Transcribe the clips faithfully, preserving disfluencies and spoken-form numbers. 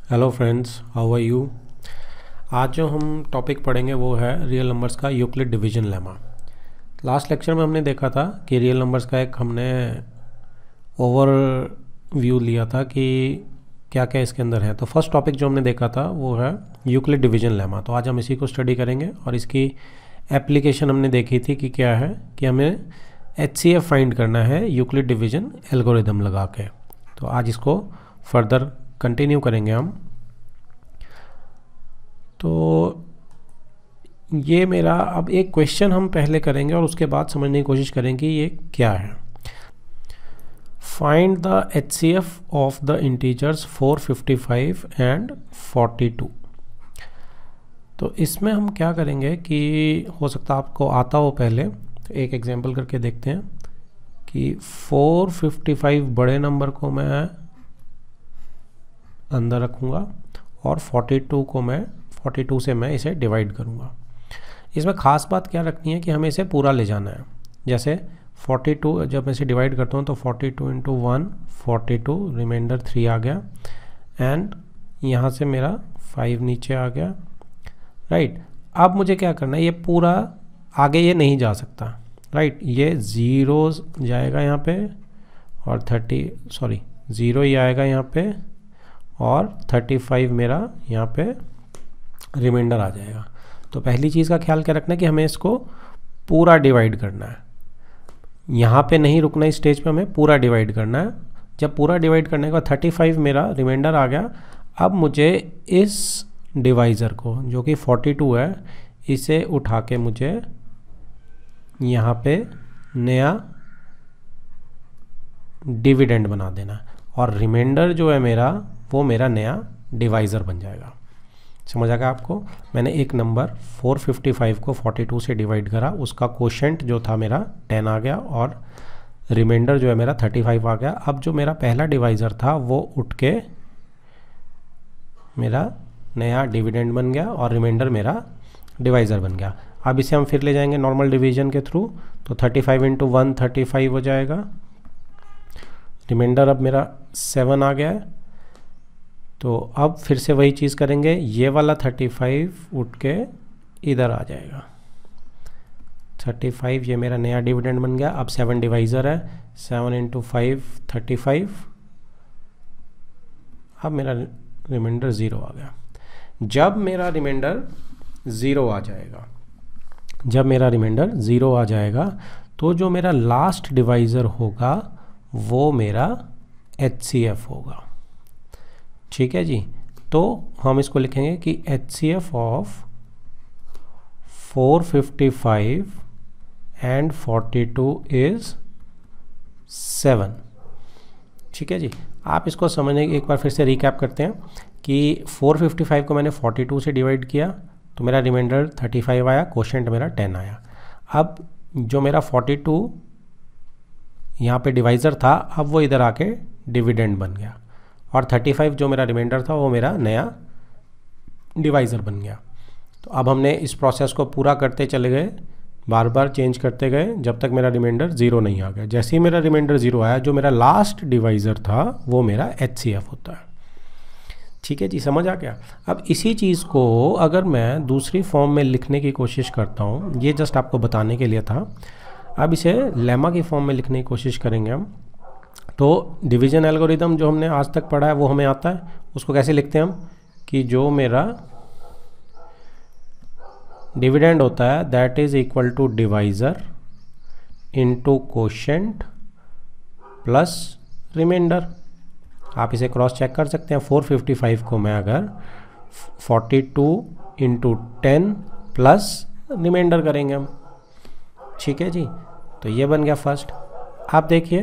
Hello friends, how are you. आज जो हम टॉपिक पढ़ेंगे वो है रियल नंबर्स का Euclid division lemma. Last lecture में हमने देखा था कि रियल नंबर्स का एक हमने ओवर व्यू लिया था कि क्या क्या इसके अंदर है। तो फर्स्ट टॉपिक जो हमने देखा था वो है यूक्लिड डिवीजन लेमा। तो आज हम इसी को स्टडी करेंगे और इसकी एप्लीकेशन हमने देखी थी कि क्या है कि हमें एच सी एफ फाइंड करना है यूक्लिड डिवीजन एल्गोरिदम लगा के। तो आज इसको फर्दर कंटिन्यू करेंगे हम। तो ये मेरा अब एक क्वेश्चन हम पहले करेंगे और उसके बाद समझने की कोशिश करेंगे ये क्या है। Find the H C F of the integers four fifty five and forty two. तो इसमें हम क्या करेंगे कि हो सकता है आपको आता हो पहले, तो एक एग्जांपल करके देखते हैं कि फोर फिफ्टी फाइव बड़े नंबर को मैं अंदर रखूँगा और फोर्टी टू को मैं फोर्टी टू से मैं इसे डिवाइड करूँगा। इसमें ख़ास बात क्या रखनी है कि हमें इसे पूरा ले जाना है। जैसे फोर्टी टू जब मैं इसे डिवाइड करता हूँ तो forty two into one forty two, remainder three आ गया एंड यहाँ से मेरा फाइव नीचे आ गया, राइट। अब मुझे क्या करना है, ये पूरा आगे ये नहीं जा सकता, राइट। ये ज़ीरो जाएगा यहाँ पे और थर्टी सॉरी ज़ीरो ही आएगा यहाँ पे और थर्टी फाइव मेरा यहाँ पे रिमाइंडर आ जाएगा। तो पहली चीज़ का ख्याल क्या रखना है कि हमें इसको पूरा डिवाइड करना है। यहाँ पे नहीं रुकना, इस स्टेज पे हमें पूरा डिवाइड करना है। जब पूरा डिवाइड करने के बाद थर्टी फाइव मेरा रिमाइंडर आ गया, अब मुझे इस डिवाइज़र को जो कि फोर्टी टू है इसे उठा के मुझे यहाँ पे नया डिविडेंड बना देना और रिमाइंडर जो है मेरा वो मेरा नया डिवाइज़र बन जाएगा। समझ आ गया आपको। मैंने एक नंबर फोर फिफ्टी फाइव को फोर्टी टू से डिवाइड करा, उसका कोशेंट जो था मेरा टेन आ गया और रिमाइंडर जो है मेरा थर्टी फाइव आ गया। अब जो मेरा पहला डिवाइज़र था वो उठ के मेरा नया डिविडेंड बन गया और रिमाइंडर मेरा डिवाइज़र बन गया। अब इसे हम फिर ले जाएंगे नॉर्मल डिवीजन के थ्रू, तो thirty five into one thirty five हो जाएगा। रिमाइंडर अब मेरा सेवन आ गया है। तो अब फिर से वही चीज़ करेंगे, ये वाला थर्टी फाइव उठ के इधर आ जाएगा। थर्टी फाइव ये मेरा नया डिविडेंड बन गया। अब सेवन डिवाइज़र है, seven into five thirty five. अब मेरा रिमाइंडर ज़ीरो आ गया। जब मेरा रिमाइंडर ज़ीरो आ जाएगा जब मेरा रिमाइंडर ज़ीरो आ जाएगा तो जो मेरा लास्ट डिवाइज़र होगा वो मेरा एच सी एफ होगा। ठीक है जी। तो हम इसको लिखेंगे कि H C F of four fifty five and forty two is seven. ठीक है जी। आप इसको समझने एक बार फिर से रिकैप करते हैं कि फोर फिफ्टी फाइव को मैंने फोर्टी टू से डिवाइड किया तो मेरा रिमाइंडर थर्टी फाइव आया, कोशेंट मेरा टेन आया। अब जो मेरा फोर्टी टू यहाँ पे डिवाइज़र था अब वो इधर आके डिविडेंड बन गया और थर्टी फाइव जो मेरा रिमाइंडर था वो मेरा नया डिवाइज़र बन गया। तो अब हमने इस प्रोसेस को पूरा करते चले गए, बार बार चेंज करते गए जब तक मेरा रिमाइंडर ज़ीरो नहीं आ गया। जैसे ही मेरा रिमाइंडर ज़ीरो आया, जो मेरा लास्ट डिवाइज़र था वो मेरा एच सी एफ होता है। ठीक है जी, समझ आ गया। अब इसी चीज़ को अगर मैं दूसरी फॉर्म में लिखने की कोशिश करता हूँ, ये जस्ट आपको बताने के लिए था। अब इसे लेमा की फॉर्म में लिखने की कोशिश करेंगे हम। तो डिवीजन एल्गोरिदम जो हमने आज तक पढ़ा है वो हमें आता है। उसको कैसे लिखते हैं हम कि जो मेरा डिविडेंड होता है that is equal to divisor into quotient plus remainder. आप इसे क्रॉस चेक कर सकते हैं। फोर फिफ्टी फाइव को मैं अगर forty two into ten plus remainder करेंगे हम। ठीक है जी। तो ये बन गया फर्स्ट। आप देखिए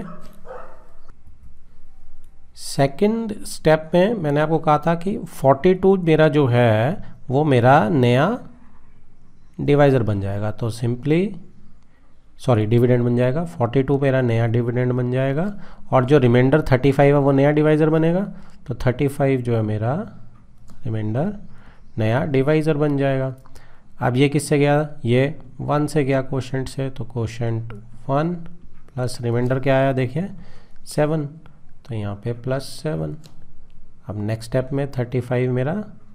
सेकंड स्टेप में मैंने आपको कहा था कि फोर्टी टू मेरा जो है वो मेरा नया डिवाइज़र बन जाएगा। तो सिंपली सॉरी डिविडेंड बन जाएगा। फोर्टी टू मेरा नया डिविडेंड बन जाएगा और जो रिमाइंडर थर्टी फाइव है वो नया डिवाइज़र बनेगा। तो थर्टी फाइव जो है मेरा रिमाइंडर नया डिवाइज़र बन जाएगा। अब ये किससे गया, ये वन से गया कोशेंट से, तो कोशेंट वन प्लस रिमाइंडर क्या आया देखिए सेवन, तो यहाँ पे प्लस सेवन। अब नेक्स्ट स्टेप में थर्टी फाइव मेरा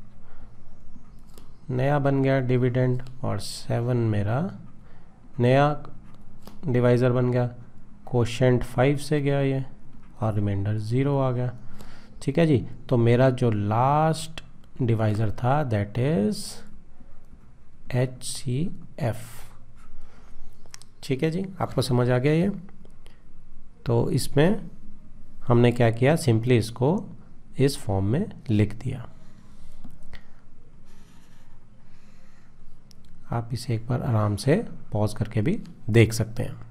नया बन गया डिविडेंड और सेवन मेरा नया डिवाइज़र बन गया, कोशेंट फाइव से गया ये और रिमाइंडर ज़ीरो आ गया। ठीक है जी, तो मेरा जो लास्ट डिवाइज़र था that is H C F. ठीक है जी, आपको समझ आ गया ये। तो इसमें हमने क्या किया, सिंपली इसको इस फॉर्म में लिख दिया। आप इसे एक बार आराम से पॉज करके भी देख सकते हैं।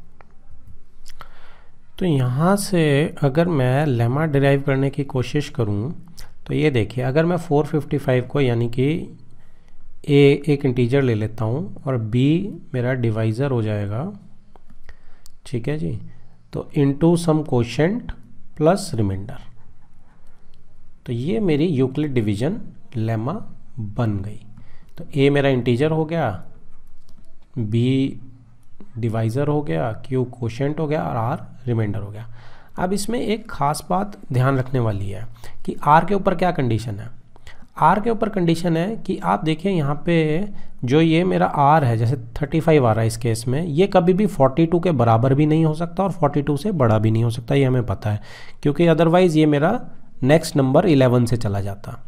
तो यहाँ से अगर मैं लेमा डिराइव करने की कोशिश करूँ तो ये देखिए, अगर मैं फोर फिफ्टी फाइव को यानी कि ए एक इंटीजर ले लेता हूँ और बी मेरा डिवाइज़र हो जाएगा, ठीक है जी, तो into some quotient plus remainder, तो ये मेरी यूक्लिड डिवीजन लेमा बन गई। तो ए मेरा इंटीजर हो गया, बी डिवाइज़र हो गया, क्यू कोशेंट हो गया और आर रिमाइंडर हो गया। अब इसमें एक ख़ास बात ध्यान रखने वाली है कि आर के ऊपर क्या कंडीशन है। आर के ऊपर कंडीशन है कि आप देखिए यहाँ पे जो ये मेरा आर है, जैसे थर्टी फाइव आ रहा है इस केस में, ये कभी भी फोर्टी टू के बराबर भी नहीं हो सकता और फोर्टी टू से बड़ा भी नहीं हो सकता, ये हमें पता है, क्योंकि अदरवाइज़ ये मेरा नेक्स्ट नंबर इलेवन से चला जाता।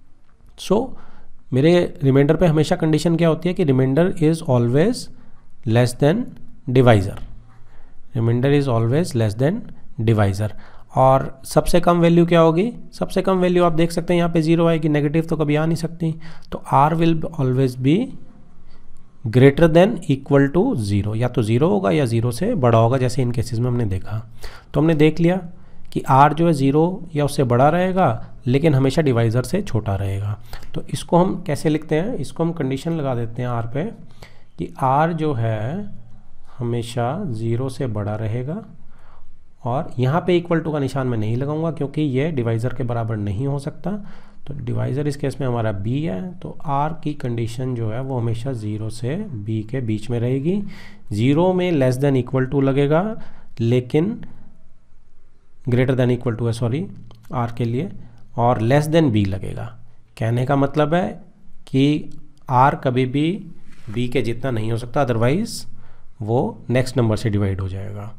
सो so, मेरे रिमाइंडर पे हमेशा कंडीशन क्या होती है कि remainder is always less than divisor, remainder is always less than divisor. और सबसे कम वैल्यू क्या होगी, सबसे कम वैल्यू आप देख सकते हैं यहाँ पे ज़ीरो आएगी, नेगेटिव तो कभी आ नहीं सकती। तो r will always be greater than equal to zero, या तो ज़ीरो होगा या ज़ीरो से बड़ा होगा, जैसे इन केसेस में हमने देखा। तो हमने देख लिया कि आर जो है ज़ीरो या उससे बड़ा रहेगा, लेकिन हमेशा डिवाइज़र से छोटा रहेगा। तो इसको हम कैसे लिखते हैं, इसको हम कंडीशन लगा देते हैं आर पे कि आर जो है हमेशा ज़ीरो से बड़ा रहेगा, और यहाँ पे इक्वल टू का निशान मैं नहीं लगाऊंगा क्योंकि ये डिवाइज़र के बराबर नहीं हो सकता। तो डिवाइज़र इस केस में हमारा बी है, तो आर की कंडीशन जो है वो हमेशा ज़ीरो से बी के बीच में रहेगी। ज़ीरो में लेस देन इक्वल टू लगेगा, लेकिन ग्रेटर देन इक्वल टू है सॉरी आर के लिए, और लेस देन बी लगेगा। कहने का मतलब है कि आर कभी भी बी के जितना नहीं हो सकता, अदरवाइज़ वो नेक्स्ट नंबर से डिवाइड हो जाएगा।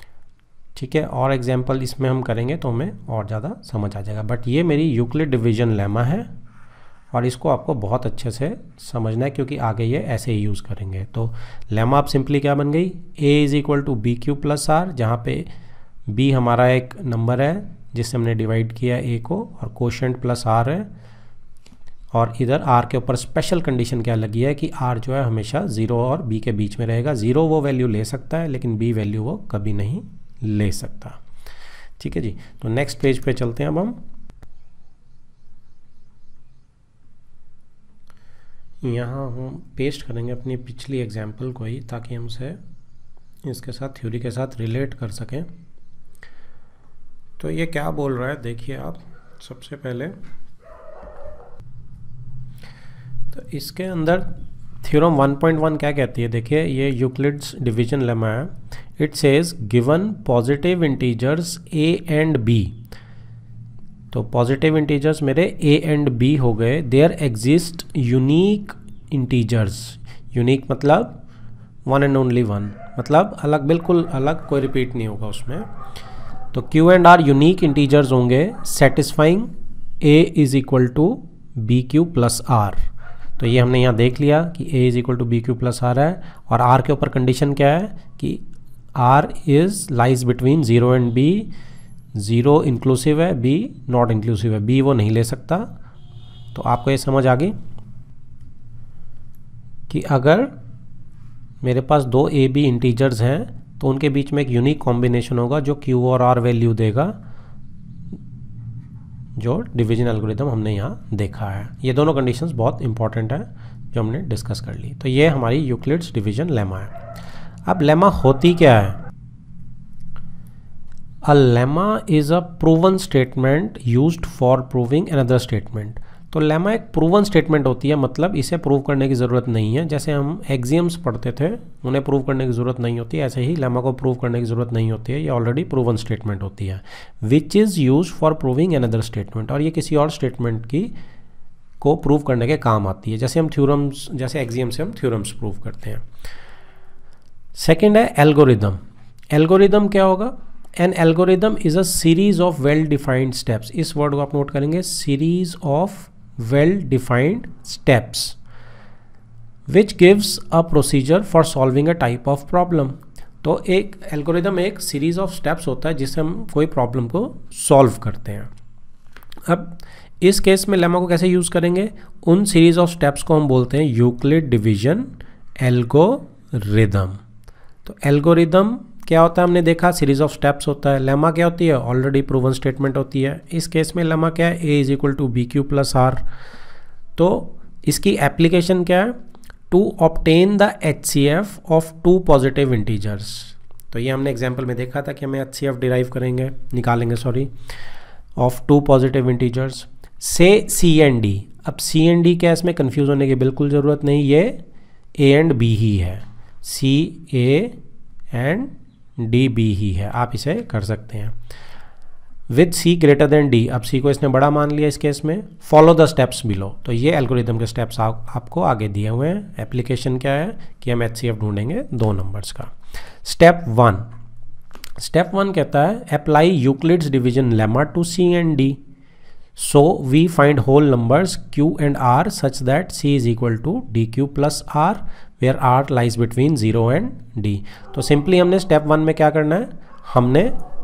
ठीक है, और एग्जाम्पल इसमें हम करेंगे तो हमें और ज़्यादा समझ आ जाएगा। बट ये मेरी यूक्लिड डिवीजन लेमा है और इसको आपको बहुत अच्छे से समझना है क्योंकि आगे ये ऐसे ही यूज़ करेंगे। तो लेमा आप सिंपली क्या बन गई, a is equal to b q plus r, जहाँ पे बी हमारा एक नंबर है जिससे हमने डिवाइड किया ए को, और कोशेंट प्लस आर है, और इधर आर के ऊपर स्पेशल कंडीशन क्या लगी है कि आर जो है हमेशा ज़ीरो और बी के बीच में रहेगा। ज़ीरो वो वैल्यू ले सकता है लेकिन बी वैल्यू वो कभी नहीं ले सकता। ठीक है जी, तो नेक्स्ट पेज पे चलते हैं। अब हम यहाँ हम पेस्ट करेंगे अपनी पिछली एग्जाम्पल को ही, ताकि हम उसे इसके साथ थ्योरी के साथ रिलेट कर सकें। तो ये क्या बोल रहा है देखिए आप, सबसे पहले तो इसके अंदर थ्योरम वन पॉइंट वन क्या कहती है, देखिए ये यूक्लिड्स डिवीजन लेमा है। It says given positive integers a and b, तो पॉजिटिव इंटीजर्स मेरे ए एंड बी हो गए, there exist unique integers, unique मतलब वन एंड ओनली वन, मतलब अलग, बिल्कुल अलग, कोई रिपीट नहीं होगा उसमें। तो q and r unique integers होंगे satisfying a is equal to b q plus r. तो ये हमने यहाँ देख लिया कि a is equal to b q plus r है, और r के ऊपर कंडीशन क्या है कि r is lies between zero and b, zero inclusive है, b नॉट इंक्लूसिव है, b वो नहीं ले सकता। तो आपको ये समझ आ गई कि अगर मेरे पास दो ए बी इंटीजर्स हैं तो उनके बीच में एक यूनिक कॉम्बिनेशन होगा जो q और r वैल्यू देगा, जो डिवीजन एल्गोरिथम हमने यहाँ देखा है। ये दोनों कंडीशंस बहुत इंपॉर्टेंट है जो हमने डिस्कस कर ली। तो ये हमारी यूक्लिड्स डिवीजन लेमा है। अब लेमा होती क्या है, a lemma is a proven statement used for proving another statement. तो लेमा एक प्रूवन स्टेटमेंट होती है, मतलब इसे प्रूव करने की ज़रूरत नहीं है। जैसे हम एक्सियम्स पढ़ते थे, उन्हें प्रूव करने की ज़रूरत नहीं होती, ऐसे ही लेमा को प्रूव करने की ज़रूरत नहीं होती है, ये ऑलरेडी प्रूवन स्टेटमेंट होती है, which is use for proving another statement, और ये किसी और स्टेटमेंट की को प्रूव करने के काम आती है। जैसे हम थ्योरम्स, जैसे एक्सियम से हम थ्योरम्स प्रूव करते हैं। सेकेंड है एल्गोरिदम। एल्गोरिदम क्या होगा? An algorithm is a series of well defined steps. इस वर्ड को आप नोट करेंगे, series of well defined steps which gives a procedure for solving a type of problem. तो एक एल्गोरिदम एक सीरीज ऑफ स्टेप्स होता है जिससे हम कोई प्रॉब्लम को सॉल्व करते हैं। अब इस केस में लेमा को कैसे यूज करेंगे? उन सीरीज ऑफ स्टेप्स को हम बोलते हैं यूक्लिड डिवीजन एल्गोरिदम। तो एल्गोरिदम क्या होता है? हमने देखा सीरीज ऑफ स्टेप्स होता है। लेमा क्या होती है? ऑलरेडी प्रूवन स्टेटमेंट होती है। इस केस में लेमा क्या है? A is equal to b q plus r. तो इसकी एप्लीकेशन क्या है? To obtain the H C F of two positive integers. तो ये हमने एग्जाम्पल में देखा था कि हमें एच सी एफ डिराइव करेंगे, निकालेंगे sorry, of two positive integers से सी एंड डी। अब सी एंड डी क्या है? इसमें कन्फ्यूज होने की बिल्कुल ज़रूरत नहीं, ये ए एंड बी ही है, C A and D B ही है, आप इसे कर सकते हैं with C greater than D. अब सी को इसने बड़ा मान लिया इस केस में। Follow the steps below. तो ये एल्गोरिदम के स्टेप्स आप, आपको आगे दिए हुए हैं। एप्लीकेशन क्या है कि हम एच सी एफ ढूंढेंगे दो नंबर्स का। स्टेप वन, स्टेप वन कहता है apply Euclid's division lemma to c and d, so we find whole numbers q and r such that c is equal to d q plus r, where r lies between zero and d। तो simply हमने step one में क्या करना है? हमने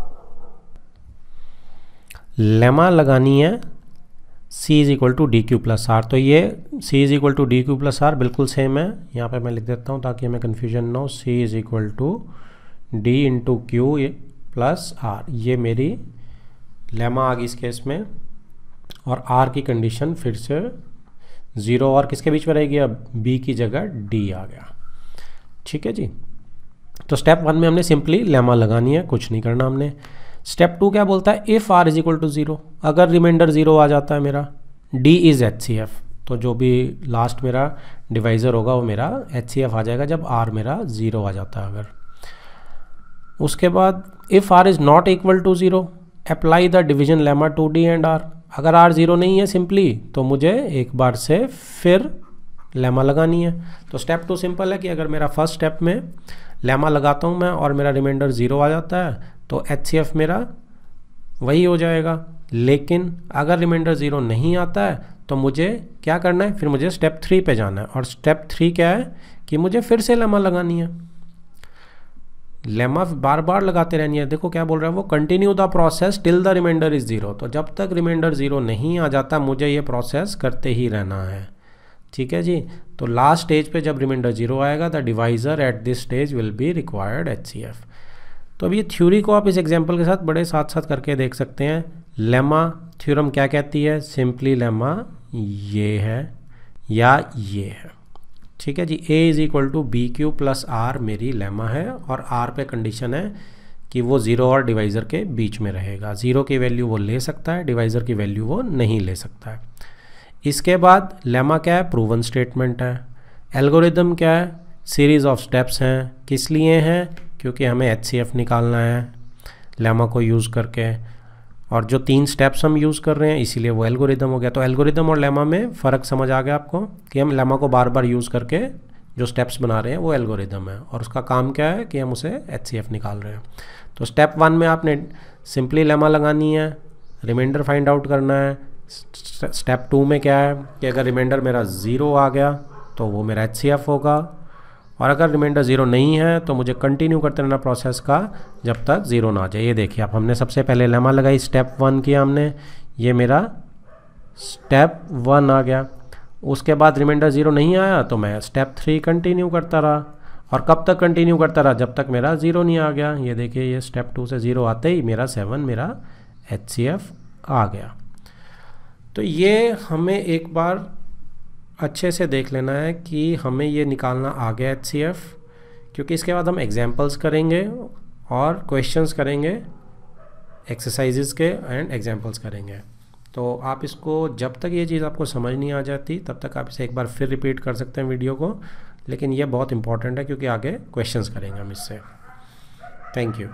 lemma लगानी है c is equal to d q plus r. तो ये c is equal to d q plus r बिल्कुल सेम है, यहाँ पे मैं लिख देता हूँ ताकि हमें कन्फ्यूजन ना हो। c is equal to d into q plus r, ये मेरी लेमा आ गई इस केस में। और r की कंडीशन फिर से ज़ीरो और किसके बीच में रहेगी? अब b की जगह d आ गया। ठीक है जी। तो स्टेप वन में हमने सिंपली लेमा लगानी है, कुछ नहीं करना हमने। स्टेप टू क्या बोलता है? If r is equal to zero, अगर रिमाइंडर ज़ीरो आ जाता है मेरा, d is H C F, तो जो भी लास्ट मेरा डिवाइज़र होगा वो मेरा एच सी एफ आ जाएगा जब r मेरा ज़ीरो आ जाता है अगर। उसके बाद if r is not equal to zero apply the division lemma to d and r। अगर r ज़ीरो नहीं है सिंपली, तो मुझे एक बार से फिर लेमा लगानी है। तो स्टेप टू सिंपल है कि अगर मेरा फर्स्ट स्टेप में लेमा लगाता हूँ मैं और मेरा रिमाइंडर ज़ीरो आ जाता है तो एच सी एफ मेरा वही हो जाएगा। लेकिन अगर रिमाइंडर ज़ीरो नहीं आता है तो मुझे क्या करना है? फिर मुझे स्टेप थ्री पे जाना है। और स्टेप थ्री क्या है कि मुझे फिर से लेमा लगानी है। लेमा बार बार लगाते रहनी है। देखो क्या बोल रहा है वो, continue the process till the remainder is zero. तो जब तक रिमाइंडर ज़ीरो नहीं आ जाता मुझे ये प्रोसेस करते ही रहना है। ठीक है जी। तो लास्ट स्टेज पे जब रिमाइंडर ज़ीरो आएगा the divisor at this stage will be required H C F. तो अब ये थ्योरी को आप इस एग्जाम्पल के साथ बड़े साथ साथ करके देख सकते हैं। लेमा थ्योरम क्या कहती है? सिंपली लेमा ये है या ये है। ठीक है जी। a is equal to b q plus r मेरी लेमा है और r पे कंडीशन है कि वो ज़ीरो और डिवाइज़र के बीच में रहेगा। ज़ीरो की वैल्यू वो ले सकता है, डिवाइज़र की वैल्यू वो नहीं ले सकता है। इसके बाद लेमा क्या है? प्रूवन स्टेटमेंट है। एल्गोरिदम क्या है? सीरीज़ ऑफ स्टेप्स हैं। किस लिए हैं? क्योंकि हमें एच सी एफ निकालना है लेमा को यूज़ करके, और जो तीन स्टेप्स हम यूज़ कर रहे हैं इसीलिए वो एल्गोरिदम हो गया। तो एल्गोरिदम और लेमा में फ़र्क समझ आ गया आपको कि हम लेमा को बार बार यूज़ करके जो स्टेप्स बना रहे हैं वो एल्गोरिदम है, और उसका काम क्या है कि हम उसे एच सी एफ निकाल रहे हैं। तो स्टेप वन में आपने सिंपली लेमा लगानी है, रिमाइंडर फाइंड आउट करना है। स्टेप टू में क्या है कि अगर रिमाइंडर मेरा ज़ीरो आ गया तो वो मेरा एच सी एफ होगा, और अगर रिमाइंडर ज़ीरो नहीं है तो मुझे कंटिन्यू करते रहना प्रोसेस का जब तक ज़ीरो ना आ जाए। ये देखिए आप, हमने सबसे पहले लेमा लगाई, स्टेप वन किया हमने, ये मेरा स्टेप वन आ गया। उसके बाद रिमाइंडर ज़ीरो नहीं आया तो मैं स्टेप थ्री कंटिन्यू करता रहा, और कब तक कंटिन्यू करता रहा? जब तक मेरा ज़ीरो नहीं आ गया। ये देखिए ये स्टेप टू से ज़ीरो आते ही मेरा सेवन मेरा एच सी एफ आ गया। तो ये हमें एक बार अच्छे से देख लेना है कि हमें ये निकालना आ गया एच सी एफ, क्योंकि इसके बाद हम एग्जाम्पल्स करेंगे और क्वेश्चंस करेंगे एक्सरसाइजेस के एंड एग्जाम्पल्स करेंगे। तो आप इसको जब तक ये चीज़ आपको समझ नहीं आ जाती तब तक आप इसे एक बार फिर रिपीट कर सकते हैं वीडियो को, लेकिन ये बहुत इंपॉर्टेंट है क्योंकि आगे क्वेश्चंस करेंगे हम इससे। Thank you.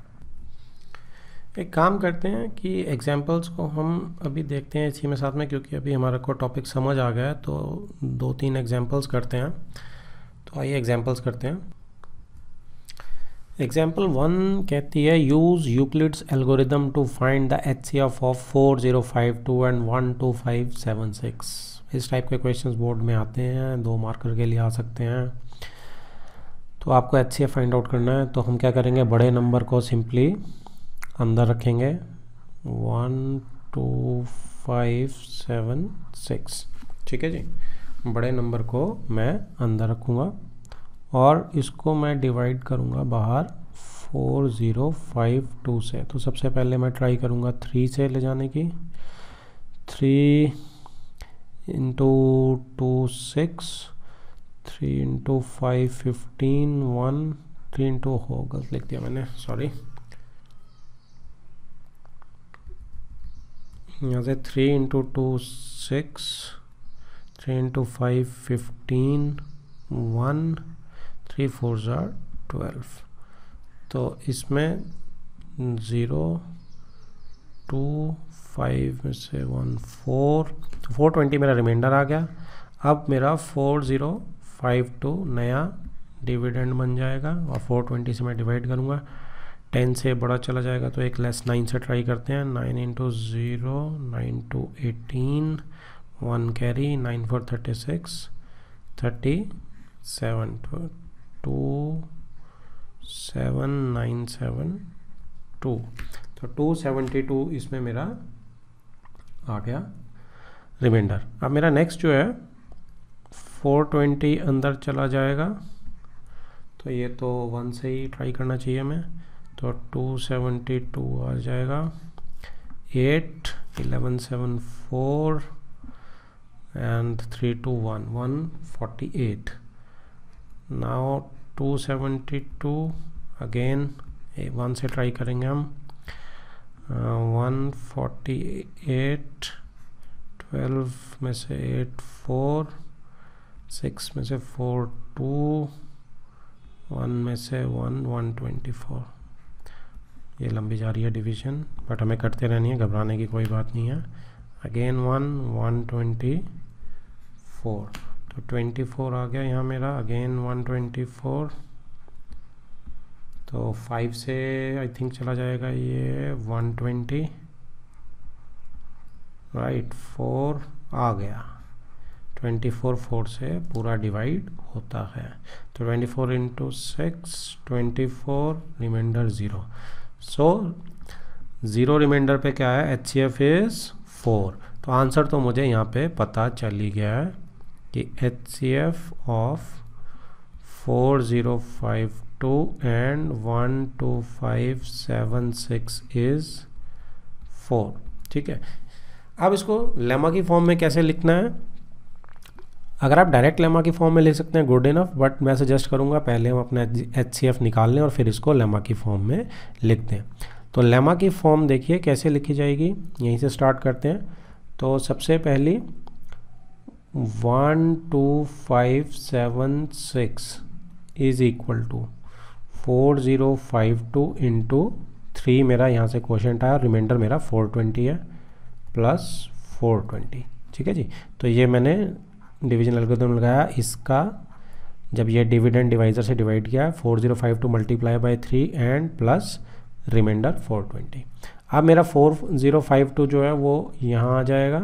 एक काम करते हैं कि एग्जांपल्स को हम अभी देखते हैं इसी में साथ में, क्योंकि अभी हमारा को टॉपिक समझ आ गया है, तो दो तीन एग्जांपल्स करते हैं। तो आइए एग्जांपल्स करते हैं। एग्जाम्पल वन कहती है use Euclid's algorithm to find the H C F of four zero five two and one two five seven six. इस टाइप के क्वेश्चंस बोर्ड में आते हैं, दो मार्कर के लिए आ सकते हैं। तो आपको H C F find out करना है, तो हम क्या करेंगे, बड़े नंबर को सिंपली अंदर रखेंगे, one two five seven six. ठीक है जी, बड़े नंबर को मैं अंदर रखूँगा और इसको मैं डिवाइड करूँगा बाहर फोर ज़ीरो फाइव टू से। तो सबसे पहले मैं ट्राई करूँगा थ्री से ले जाने की, three into two six, three into five fifteen, one, three into हो गलत लिख दिया मैंने, सॉरी, यहाँ से three into two six, three into five fifteen, one, three four ज़ार ट्वेल्व। तो इसमें ज़ीरो टू फाइव में से वन फोर, तो फोर ट्वेंटी मेरा रिमाइंडर आ गया। अब मेरा फोर ज़ीरो फाइव टू नया डिविडेंड बन जाएगा और फोर ट्वेंटी से मैं डिवाइड करूँगा, टेन से बड़ा चला जाएगा तो एक लेस नाइन से ट्राई करते हैं, nine into zero, nine two eighteen, one carry, nine four thirty six, thirty seven, two seven nine seven two. तो टू सेवेंटी टू इसमें मेरा आ गया रिमाइंडर। अब मेरा नेक्स्ट जो है फोर ट्वेंटी अंदर चला जाएगा, तो ये तो वन से ही ट्राई करना चाहिए हमें, तो टू सेवेंटी टू आ जाएगा, eight, eleven seven four and three two one, one forty eight. Now two seventy two again one से ट्राई करेंगे हम, वन फोर्टी एट, ट्वेल्व में से एट फोर, सिक्स में से फोर टू, वन में से वन, वन ट्वेंटी फोर। ये लंबी जा रही है डिवीजन, बट हमें करते रहनी है, घबराने की कोई बात नहीं है। Again one, one twenty four, तो ट्वेंटी फोर आ गया यहाँ मेरा, अगेन वन ट्वेंटी फोर, तो फाइव से आई थिंक चला जाएगा ये वन ट्वेंटी, राइट, फोर आ गया, ट्वेंटी फोर फोर से पूरा डिवाइड होता है, तो twenty four into six, twenty four, remainder zero. So zero remainder पे क्या है, H C F is four. तो आंसर तो मुझे यहाँ पे पता चल ही गया है कि H C F of four zero five two and one two five seven six is four. ठीक है, अब इसको लेमा की फॉर्म में कैसे लिखना है, अगर आप डायरेक्ट लेमा की फॉर्म में लिख सकते हैं गुड इनफ, बट मैं सजेस्ट करूँगा पहले हम अपना एच सी एफ निकाल लें और फिर इसको लेमा की फॉर्म में लिख दें। तो लेमा की फॉर्म देखिए कैसे लिखी जाएगी, यहीं से स्टार्ट करते हैं। तो सबसे पहली one two five seven six is equal to four zero five two into three, मेरा यहाँ से क्वोशंट आया, रिमाइंडर मेरा फोर ट्वेंटी है, प्लस फोर ट्वेंटी। ठीक है जी, तो ये मैंने डिवीजन एल्गोरिथम लगाया, इसका जब ये डिविडेंड डिवाइजर से डिवाइड किया, four zero five two multiply by three and plus remainder four twenty. अब मेरा फोर ज़ीरो फाइव टू जो है वो यहाँ आ जाएगा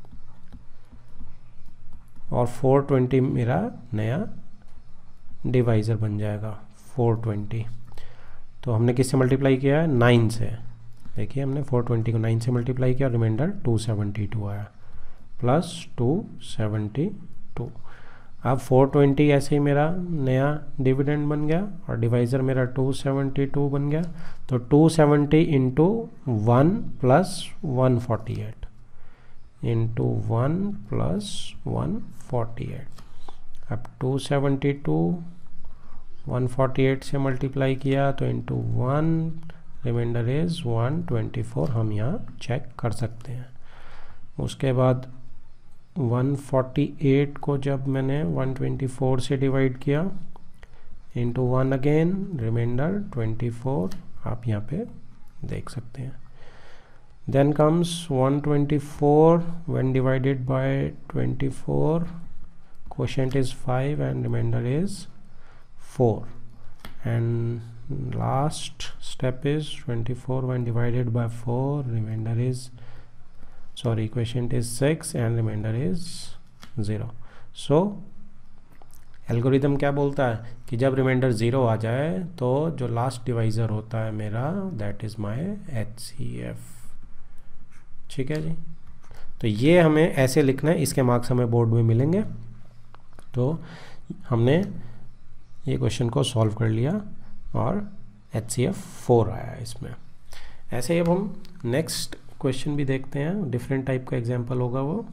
और फोर ट्वेंटी मेरा नया डिवाइज़र बन जाएगा, फोर ट्वेंटी। तो हमने किससे मल्टीप्लाई किया है, नाइन से। देखिए हमने फोर ट्वेंटी को नाइन से मल्टीप्लाई किया, रिमाइंडर टू सेवेंटी टू आया, प्लस टू सेवेंटी टू। अब फोर ट्वेंटी ऐसे ही मेरा नया डिविडेंड बन गया और डिवाइज़र मेरा टू सेवेंटी टू बन गया। तो two seventy into one plus one forty eight into one plus one forty eight. अब two seventy two one forty eight से मल्टीप्लाई किया तो into one, remainder is one twenty four, हम यहाँ check कर सकते हैं। उसके बाद वन फोर्टी एट को जब मैंने वन ट्वेंटी फोर से डिवाइड किया into one again, remainder twenty four, आप यहाँ पे देख सकते हैं. Then comes one twenty four when divided by twenty four, quotient is five and remainder is four, and last step is twenty-four when divided by four, remainder is, sorry, quotient is six and remainder is zero. So algorithm क्या बोलता है कि जब remainder zero आ जाए तो जो last divisor होता है मेरा, that is my H C F. ठीक है जी. तो ये हमें ऐसे लिखना है, इसके मार्क्स हमें बोर्ड में मिलेंगे. तो हमने ये क्वेश्चन को सॉल्व कर लिया और एच सी एफ फोर आया इसमें. ऐसे ही अब हम नेक्स्ट क्वेश्चन भी देखते हैं, डिफरेंट टाइप का एग्जांपल होगा वो.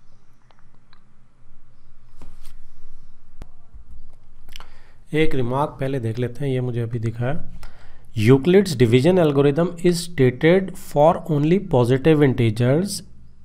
एक रिमार्क पहले देख लेते हैं, ये मुझे अभी दिखा है. Euclid's division algorithm is stated for only positive integers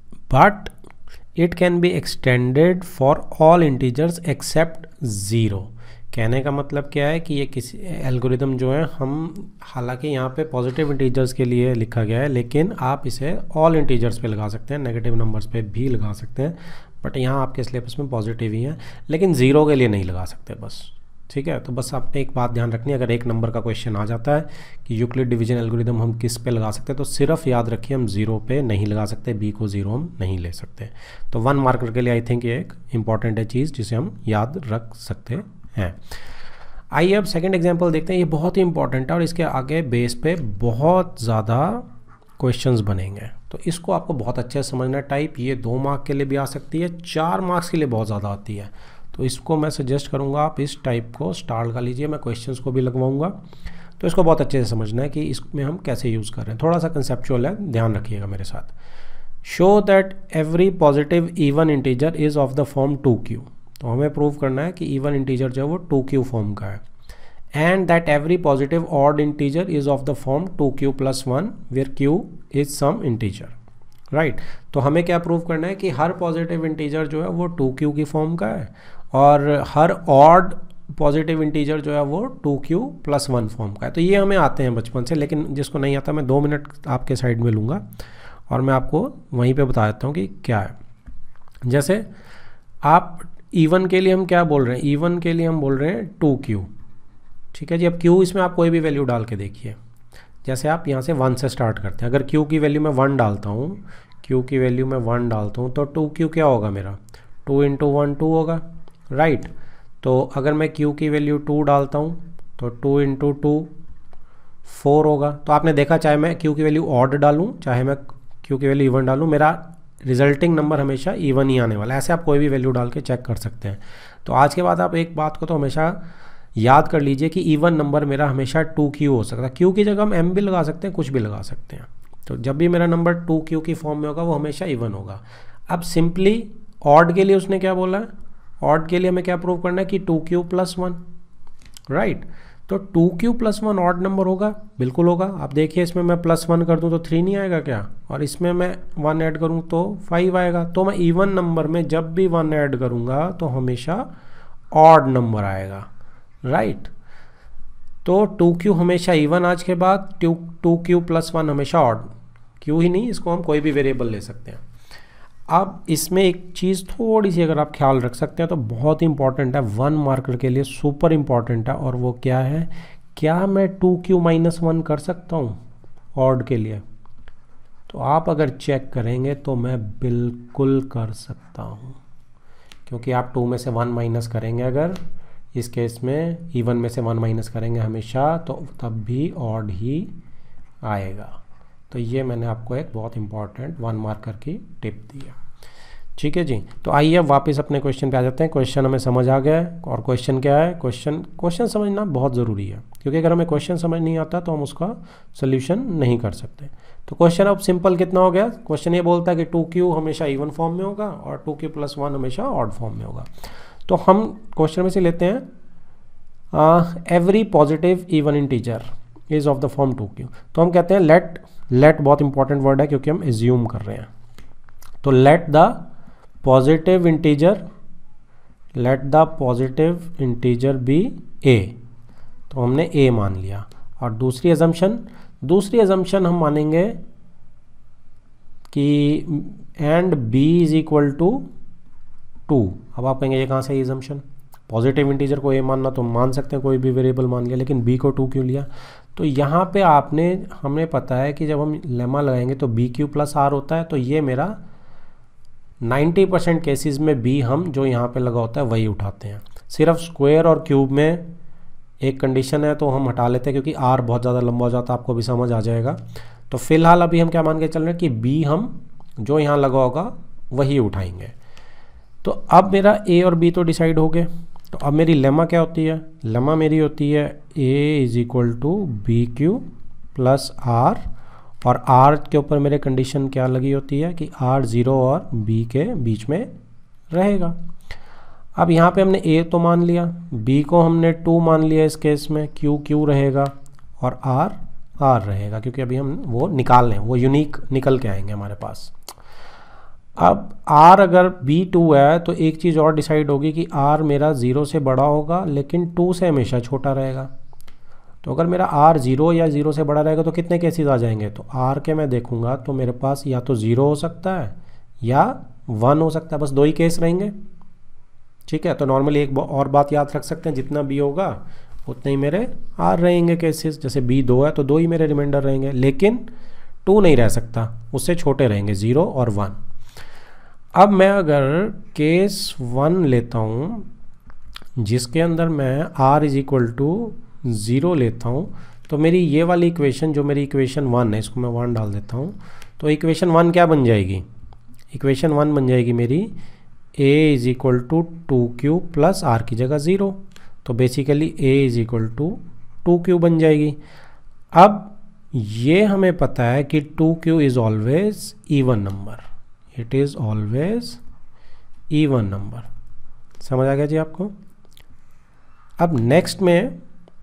but it can be extended for all integers except zero. कहने का मतलब क्या है कि ये किसी एल्गोरिदम जो है, हम हालांकि यहाँ पे पॉजिटिव इंटीजर्स के लिए लिखा गया है, लेकिन आप इसे ऑल इंटीजर्स पे लगा सकते हैं, नेगेटिव नंबर्स पे भी लगा सकते हैं. बट यहाँ आपके सिलेबस में पॉजिटिव ही है, लेकिन ज़ीरो के लिए नहीं लगा सकते बस. ठीक है. तो बस आपने एक बात ध्यान रखनी है, अगर एक नंबर का क्वेश्चन आ जाता है कि यूक्लिड डिवीजन एल्गोरिदम हम किस पे लगा सकते हैं, तो सिर्फ याद रखिए हम ज़ीरो पे नहीं लगा सकते, बी को ज़ीरो हम नहीं ले सकते. तो वन मार्कर के लिए आई थिंक ये एक इंपॉर्टेंट है चीज़ जिसे हम याद रख सकते हैं. आइए अब सेकंड एग्जांपल देखते हैं. ये बहुत ही इंपॉर्टेंट है और इसके आगे बेस पे बहुत ज़्यादा क्वेश्चंस बनेंगे, तो इसको आपको बहुत अच्छे से समझना है. टाइप ये दो मार्क के लिए भी आ सकती है, चार मार्क्स के लिए बहुत ज़्यादा आती है. तो इसको मैं सजेस्ट करूंगा आप इस टाइप को स्टार्ट कर लीजिए. मैं क्वेश्चंस को भी लगवाऊंगा, तो इसको बहुत अच्छे से समझना है कि इसमें हम कैसे यूज़ कर रहे हैं. थोड़ा सा कंसेप्चुअल है, ध्यान रखिएगा मेरे साथ. Show that every positive even integer is of the form two q. तो हमें प्रूव करना है कि इवन इंटीजर जो है वो टू क्यू फॉर्म का है. And that every positive odd integer is of the form two q plus one where q is some integer. Right. तो हमें क्या प्रूव करना है कि हर पॉजिटिव इंटीजर जो है वो टू क्यू की फॉर्म का है और हर ऑड पॉजिटिव इंटीजर जो है वो two q plus one form का है. तो ये हमें आते हैं बचपन से, लेकिन जिसको नहीं आता मैं दो मिनट आपके साइड में लूँगा और मैं आपको वहीं पे बता देता हूँ कि क्या है. जैसे आप इवन के लिए हम क्या बोल रहे हैं, इवन के लिए हम बोल रहे हैं टू क्यू. ठीक है जी. अब क्यू इसमें आप कोई भी वैल्यू डाल के देखिए. जैसे आप यहाँ से वन से स्टार्ट करते हैं, अगर क्यू की वैल्यू मैं वन डालता हूँ, क्यू की वैल्यू मैं वन डालता हूँ, तो टू क्यू क्या होगा मेरा, टू इंटू वन टू होगा. राइट. तो अगर मैं क्यू की वैल्यू टू डालता हूँ तो टू इंटू टू फोर होगा. तो आपने देखा, चाहे मैं क्यू की वैल्यू ऑड डालूँ चाहे मैं क्यू की वैल्यू इवन डालूँ, मेरा रिजल्टिंग नंबर हमेशा इवन ही आने वाला है. ऐसे आप कोई भी वैल्यू डाल के चेक कर सकते हैं. तो आज के बाद आप एक बात को तो हमेशा याद कर लीजिए कि इवन नंबर मेरा हमेशा टू क्यू हो सकता है. क्यू की जगह हम एम भी लगा सकते हैं, कुछ भी लगा सकते हैं. तो जब भी मेरा नंबर टू क्यू की फॉर्म में होगा वो हमेशा इवन होगा. अब सिंपली ऑड के लिए उसने क्या बोला है, ऑड के लिए हमें क्या प्रूव करना है कि two q plus one. Right. तो two q plus one odd number होगा, बिल्कुल होगा. आप देखिए इसमें मैं प्लस वन कर दूं तो थ्री नहीं आएगा क्या, और इसमें मैं वन ऐड करूं तो फाइव आएगा. तो मैं इवन नंबर में जब भी वन ऐड करूंगा तो हमेशा ऑड नंबर आएगा. राइट. तो टू क्यू हमेशा इवन, आज के बाद two two q plus one हमेशा ऑड. क्यू ही नहीं, इसको हम कोई भी वेरिएबल ले सकते हैं. अब इसमें एक चीज़ थोड़ी सी अगर आप ख्याल रख सकते हैं तो बहुत ही इंपॉर्टेंट है, वन मार्कर के लिए सुपर इंपॉर्टेंट है. और वो क्या है, क्या मैं टू क्यू माइनस वन कर सकता हूँ ऑड के लिए? तो आप अगर चेक करेंगे तो मैं बिल्कुल कर सकता हूँ, क्योंकि आप टू में से वन माइनस करेंगे, अगर इस केस में इवन में से वन माइनस करेंगे हमेशा, तो तब भी ऑड ही आएगा. तो ये मैंने आपको एक बहुत इंपॉर्टेंट वन मार्कर की टिप दी है. ठीक है जी. तो आइए अब वापस अपने क्वेश्चन पे आ जाते हैं. क्वेश्चन हमें समझ आ गया है, और क्वेश्चन क्या है, क्वेश्चन क्वेश्चन समझना बहुत ज़रूरी है, क्योंकि अगर हमें क्वेश्चन समझ नहीं आता तो हम उसका सोल्यूशन नहीं कर सकते. तो क्वेश्चन अब सिंपल कितना हो गया, क्वेश्चन ये बोलता है कि टू क्यू हमेशा इवन फॉर्म में होगा और टू क्यू प्लस वन हमेशा ऑड फॉर्म में होगा. तो हम क्वेश्चन में से लेते हैं every positive even integer is of the form two q. तो हम कहते हैं लेट, लेट बहुत इंपॉर्टेंट वर्ड है क्योंकि हम एज्यूम कर रहे हैं. तो let the positive integer let the positive integer be a, तो हमने ए मान लिया। और दूसरी अजम्पशन दूसरी अजम्पशन हम मानेंगे कि and b is equal to two. अब आप कहेंगे ये कहाँ से अजम्पशन, पॉजिटिव इंटीजर को ए मानना तो मान सकते हैं, कोई भी वेरिएबल मान लिया, लेकिन बी को टू क्यों लिया? तो यहाँ पे आपने हमें पता है कि जब हम लेमा लगाएंगे तो बी क्यू प्लस आर होता है, तो ये मेरा नाइन्टी परसेंट केसेस में बी हम जो यहाँ पे लगा होता है वही उठाते हैं। सिर्फ स्क्वायर और क्यूब में एक कंडीशन है तो हम हटा लेते हैं, क्योंकि आर बहुत ज़्यादा लंबा हो जाता है, आपको भी समझ आ जाएगा। तो फिलहाल अभी हम क्या मान के चल रहे हैं कि बी हम जो यहाँ लगा होगा वही उठाएंगे। तो अब मेरा ए और बी तो डिसाइड हो गए, तो अब मेरी लेमा क्या होती है? लेमा मेरी होती है a is equal to b q plus r, और आर के ऊपर मेरे कंडीशन क्या लगी होती है कि आर ज़ीरो और बी के बीच में रहेगा। अब यहाँ पे हमने ए तो मान लिया, बी को हमने टू मान लिया, इस केस में क्यू क्यू रहेगा और आर आर रहेगा, क्योंकि अभी हम वो निकाल लें, वो यूनिक निकल के आएंगे हमारे पास। अब r अगर बी टू है तो एक चीज़ और डिसाइड होगी कि r मेरा ज़ीरो से बड़ा होगा लेकिन टू से हमेशा छोटा रहेगा। तो अगर मेरा r ज़ीरो या ज़ीरो से बड़ा रहेगा तो कितने केसेस आ जाएंगे? तो r के मैं देखूंगा तो मेरे पास या तो ज़ीरो हो सकता है या वन हो सकता है, बस दो ही केस रहेंगे। ठीक है, तो नॉर्मली एक और बात याद रख सकते हैं, जितना b होगा उतने ही मेरे r रहेंगे केसेस। जैसे b दो है तो दो ही मेरे रिमाइंडर रहेंगे, लेकिन टू नहीं रह सकता, उससे छोटे रहेंगे ज़ीरो और वन। अब मैं अगर केस वन लेता हूँ जिसके अंदर मैं r is equal to zero लेता हूँ, तो मेरी ये वाली इक्वेशन जो मेरी इक्वेशन वन है, इसको मैं वन डाल देता हूँ, तो इक्वेशन वन क्या बन जाएगी? इक्वेशन वन बन जाएगी मेरी a is equal to two q plus r की जगह ज़ीरो, तो basically a is equal to two q बन जाएगी। अब ये हमें पता है कि two q is always even number, it is always even number. समझ आ गया जी आपको? अब नेक्स्ट में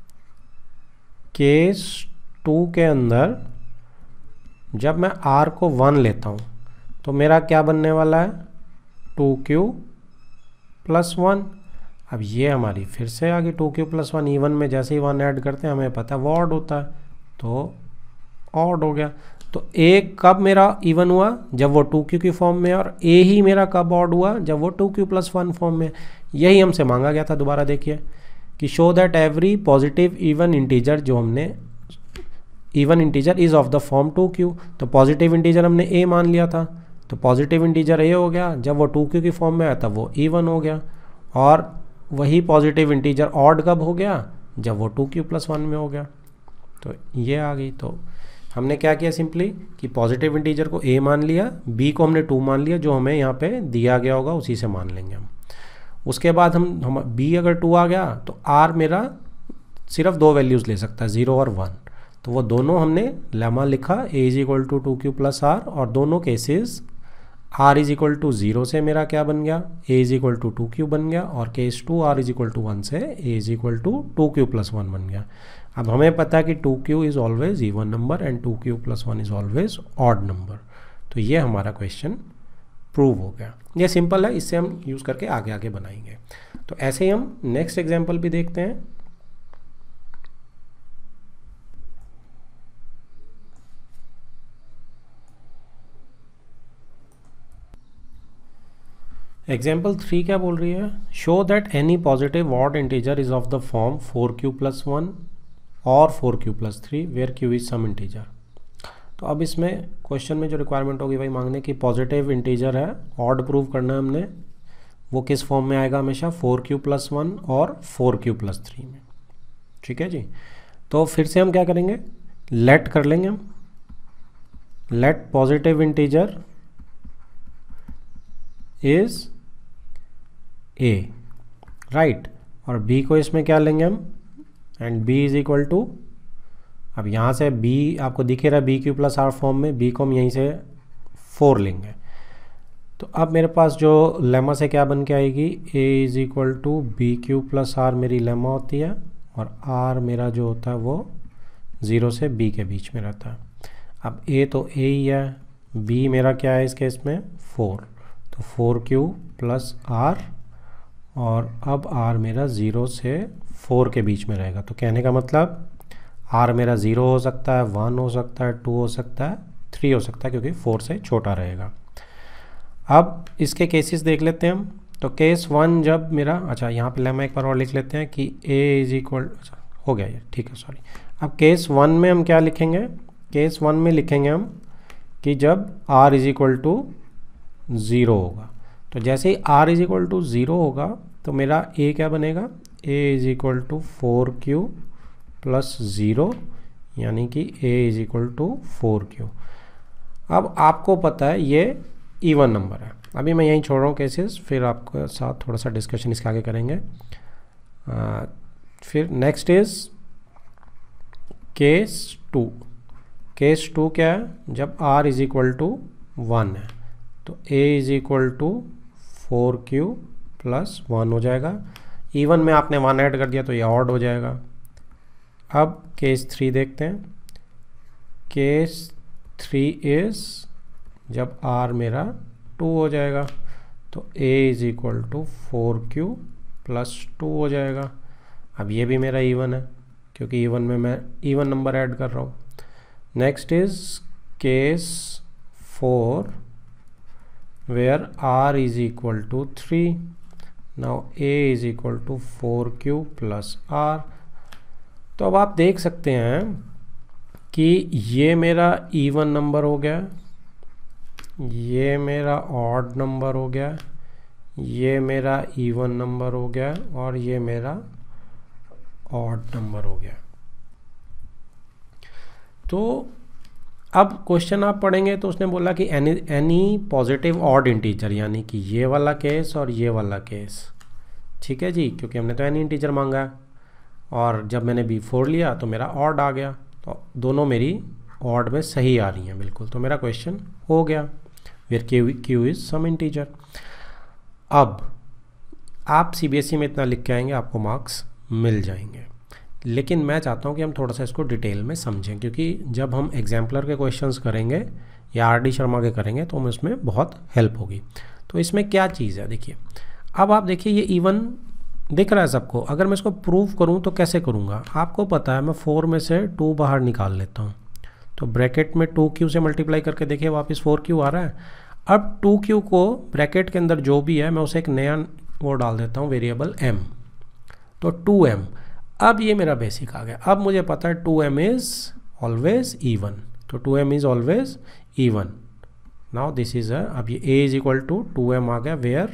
केस टू के अंदर जब मैं r को वन लेता हूँ तो मेरा क्या बनने वाला है? Two q plus one. अब ये हमारी फिर से आ गई two q plus one, even में जैसे ही वन ऐड करते हैं हमें पता है वो ऑड होता है, तो ऑड हो गया। तो ए कब मेरा इवन हुआ? जब वो टू क्यू की फॉर्म में, और ए ही मेरा कब ऑड हुआ? जब वो two q plus one form में। यही हमसे मांगा गया था। दोबारा देखिए कि show that every positive even integer, जो हमने even integer is of the form two q, तो पॉजिटिव इंटीजर हमने ए मान लिया था, तो पॉजिटिव इंटीजर ए हो गया, जब वो टू क्यू की फॉर्म में आया तब वो इवन हो गया। और वही पॉजिटिव इंटीजर ऑड कब हो गया? जब वो टू क्यू प्लस वन में हो गया। तो ये आ गई। तो हमने क्या किया सिंपली कि पॉजिटिव इंटीजर को a मान लिया, b को हमने टू मान लिया, जो हमें यहाँ पे दिया गया होगा उसी से मान लेंगे हम। उसके बाद हम हम b अगर टू आ गया तो r मेरा सिर्फ दो वैल्यूज़ ले सकता है, ज़ीरो और वन, तो वो दोनों हमने लेमा लिखा a is equal to two q plus r, और दोनों cases r is equal to zero से मेरा क्या बन गया? a is equal to two q बन गया, और case two r is equal to one से a is equal to two q plus one बन गया। अब हमें पता है कि two q is always even number and two q plus one is always odd number. तो ये हमारा क्वेश्चन प्रूव हो गया। ये सिंपल है, इससे हम यूज़ करके आगे आगे बनाएंगे। तो ऐसे ही हम नेक्स्ट एग्जांपल भी देखते हैं। एग्जाम्पल थ्री क्या बोल रही है? Show that any positive odd integer is of the form four q plus one और four q plus three where q is some integer. तो अब इसमें क्वेश्चन में जो रिक्वायरमेंट होगी भाई मांगने की, पॉजिटिव इंटीजर है, ऑड प्रूव करना है हमने, वो किस फॉर्म में आएगा? हमेशा फोर क्यू प्लस वन और फोर क्यू प्लस थ्री में। ठीक है जी। तो फिर से हम क्या करेंगे? लेट कर लेंगे हम, let positive integer is a, right, और b को इसमें क्या लेंगे हम? And b is equal to, अब यहाँ से b आपको दिखे रहा है b q plus r form में, b को हम यहीं से फोर लेंगे। तो अब मेरे पास जो लेमा से क्या बन के आएगी? a is equal to b q plus r मेरी लेमा होती है, और r मेरा जो होता है वो ज़ीरो से b के बीच में रहता है। अब a तो a ही है, बी मेरा क्या है इस केस में फोर, तो फोर क्यू प्लस आर, और अब आर मेरा ज़ीरो से फोर के बीच में रहेगा। तो कहने का मतलब आर मेरा ज़ीरो हो सकता है, वन हो सकता है, टू हो सकता है, थ्री हो सकता है, क्योंकि फोर से छोटा रहेगा। अब इसके केसेस देख लेते हैं हम। तो केस वन जब मेरा, अच्छा यहाँ पे लेमा एक बार और लिख लेते हैं कि ए इज इक्वल, अच्छा हो गया ये, ठीक है सॉरी। अब केस वन में हम क्या लिखेंगे, केस वन में लिखेंगे हम कि जब r is equal to zero होगा। तो जैसे ही r is equal to zero होगा तो मेरा ए क्या बनेगा, a is equal to four q plus zero, यानी कि a is equal to four q. अब आपको पता है ये इवन नंबर है। अभी मैं यहीं छोड़ रहा हूँ केसेस, फिर आपके साथ थोड़ा सा डिस्कशन इसके आगे करेंगे। आ, फिर next is case two. Case two क्या है, जब r is equal to one है तो a is equal to four q plus one हो जाएगा। इवन में आपने वन ऐड कर दिया तो ये ऑड हो जाएगा। अब केस थ्री देखते हैं। केस थ्री इज़ जब r मेरा टू हो जाएगा तो a is equal to four q plus two हो जाएगा। अब ये भी मेरा इवन है, क्योंकि इवन में मैं इवन नंबर ऐड कर रहा हूँ। Next is case four where r is equal to three. Now a is equal to four q plus r। तो अब आप देख सकते हैं कि ये मेरा इवन नंबर हो गया, ये मेरा ऑड नंबर हो गया, ये मेरा इवन नंबर हो गया, और ये मेरा ऑड नंबर हो गया। तो अब क्वेश्चन आप पढ़ेंगे तो उसने बोला कि any any positive odd integer, यानी कि ये वाला केस और ये वाला केस, ठीक है जी, क्योंकि हमने तो एनी इंटीजर मांगा है, और जब मैंने बी फोर लिया तो मेरा ऑड आ गया, तो दोनों मेरी ऑड में सही आ रही हैं बिल्कुल। तो मेरा क्वेश्चन हो गया, where q q is some integer. अब आप सीबीएसई में इतना लिख के आएंगे, आपको मार्क्स मिल जाएंगे, लेकिन मैं चाहता हूँ कि हम थोड़ा सा इसको डिटेल में समझें, क्योंकि जब हम एग्जाम्पलर के क्वेश्चंस करेंगे या आर डी शर्मा के करेंगे तो हमें इसमें बहुत हेल्प होगी। तो इसमें क्या चीज़ है, देखिए अब आप देखिए ये इवन दिख रहा है सबको। अगर मैं इसको प्रूव करूँ तो कैसे करूँगा, आपको पता है मैं फोर में से टू बाहर निकाल लेता हूँ, तो ब्रैकेट में टू क्यू से मल्टीप्लाई करके देखिए वापस फोर क्यू आ रहा है। अब टू क्यू को ब्रैकेट के अंदर जो भी है मैं उसे एक नया वो डाल देता हूँ वेरिएबल m, तो टू एम। अब ये मेरा बेसिक आ गया। अब मुझे पता है two m is always even, तो two m is always even. Now this is a, अब ये a is equal to two m आ गया, where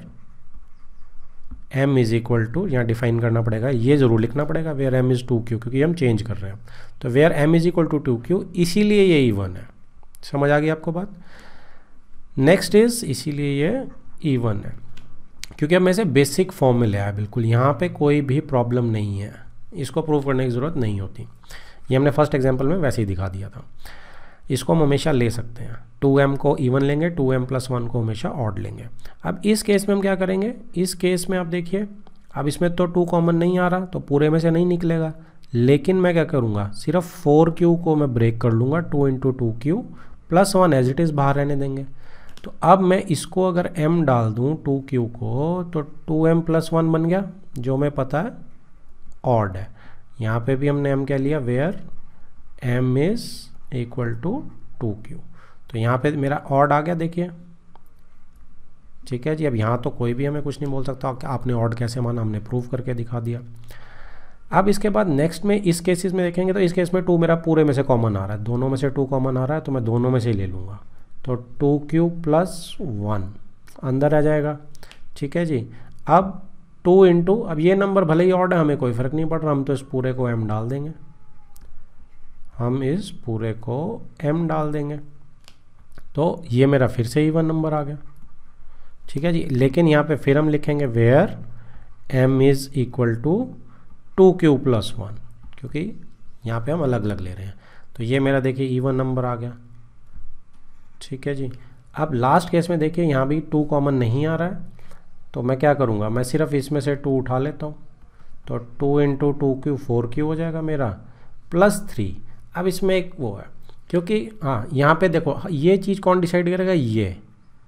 m is equal to, यहाँ डिफाइन करना पड़ेगा, ये ज़रूर लिखना पड़ेगा, where m is two q, क्योंकि हम चेंज कर रहे हैं। तो where m is equal to two q, इसीलिए ये इवन है। समझ आ गई आपको बात। नेक्स्ट इज, इसीलिए ये इवन है क्योंकि अब मैं इसे बेसिक फॉर्म में ले आया बिल्कुल, यहाँ पे कोई भी प्रॉब्लम नहीं है, इसको प्रूव करने की ज़रूरत नहीं होती। ये हमने फर्स्ट एग्जांपल में वैसे ही दिखा दिया था। इसको हम हमेशा ले सकते हैं, टू एम को इवन लेंगे, टू एम प्लस वन को हमेशा ऑड लेंगे। अब इस केस में हम क्या करेंगे, इस केस में आप देखिए अब इसमें तो टू कॉमन नहीं आ रहा तो पूरे में से नहीं निकलेगा, लेकिन मैं क्या करूँगा, सिर्फ फोर क्यू को मैं ब्रेक कर लूँगा, two into two q plus one as it is बाहर रहने देंगे। तो अब मैं इसको अगर m डाल दूँ टू क्यू को, तो टू एम प्लस वन बन गया, जो मैं पता है ऑड है। यहाँ पे भी हमने m क्या लिया, where m is equal to two q, तो यहाँ पे मेरा ऑड आ गया, देखिए ठीक है जी। अब यहाँ तो कोई भी हमें कुछ नहीं बोल सकता कि आपने ऑड कैसे माना, हमने प्रूव करके दिखा दिया। अब इसके बाद नेक्स्ट में इस केसेस में देखेंगे तो इस केस में टू मेरा पूरे में से कॉमन आ रहा है, दोनों में से टू कॉमन आ रहा है, तो मैं दोनों में से ही ले लूँगा, तो टू क्यू प्लस वन अंदर आ जाएगा, ठीक है जी। अब टू इंटू, अब ये नंबर भले ही ऑड है, हमें कोई फ़र्क नहीं पड़ रहा, हम तो इस पूरे को m डाल देंगे, हम इस पूरे को m डाल देंगे, तो ये मेरा फिर से इवन नंबर आ गया, ठीक है जी। लेकिन यहाँ पे फिर हम लिखेंगे where m is equal to two q plus one, क्योंकि यहाँ पे हम अलग अलग ले रहे हैं, तो ये मेरा देखिए इवन नंबर आ गया, ठीक है जी। अब लास्ट केस में देखिए यहाँ भी टू कॉमन नहीं आ रहा है, तो मैं क्या करूँगा, मैं सिर्फ इसमें से टू उठा लेता हूँ, तो two into two q four q हो जाएगा मेरा, प्लस थ्री। अब इसमें एक वो है क्योंकि हाँ यहाँ पे देखो ये चीज़ कौन डिसाइड करेगा, ये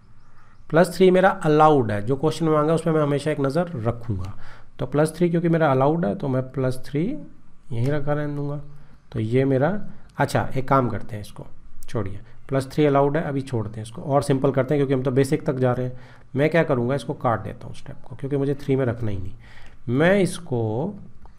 प्लस थ्री मेरा अलाउड है, जो क्वेश्चन में मांगा उसमें मैं हमेशा एक नज़र रखूँगा। तो प्लस थ्री क्योंकि मेरा अलाउड है तो मैं प्लस थ्री यहीं रखा रहने दूँगा। तो ये मेरा, अच्छा एक काम करते हैं, इसको छोड़िए, प्लस थ्री अलाउड है, अभी छोड़ते हैं इसको और सिंपल करते हैं क्योंकि हम तो बेसिक तक जा रहे हैं। मैं क्या करूँगा, इसको काट देता हूँ स्टेप को, क्योंकि मुझे थ्री में रखना ही नहीं। मैं इसको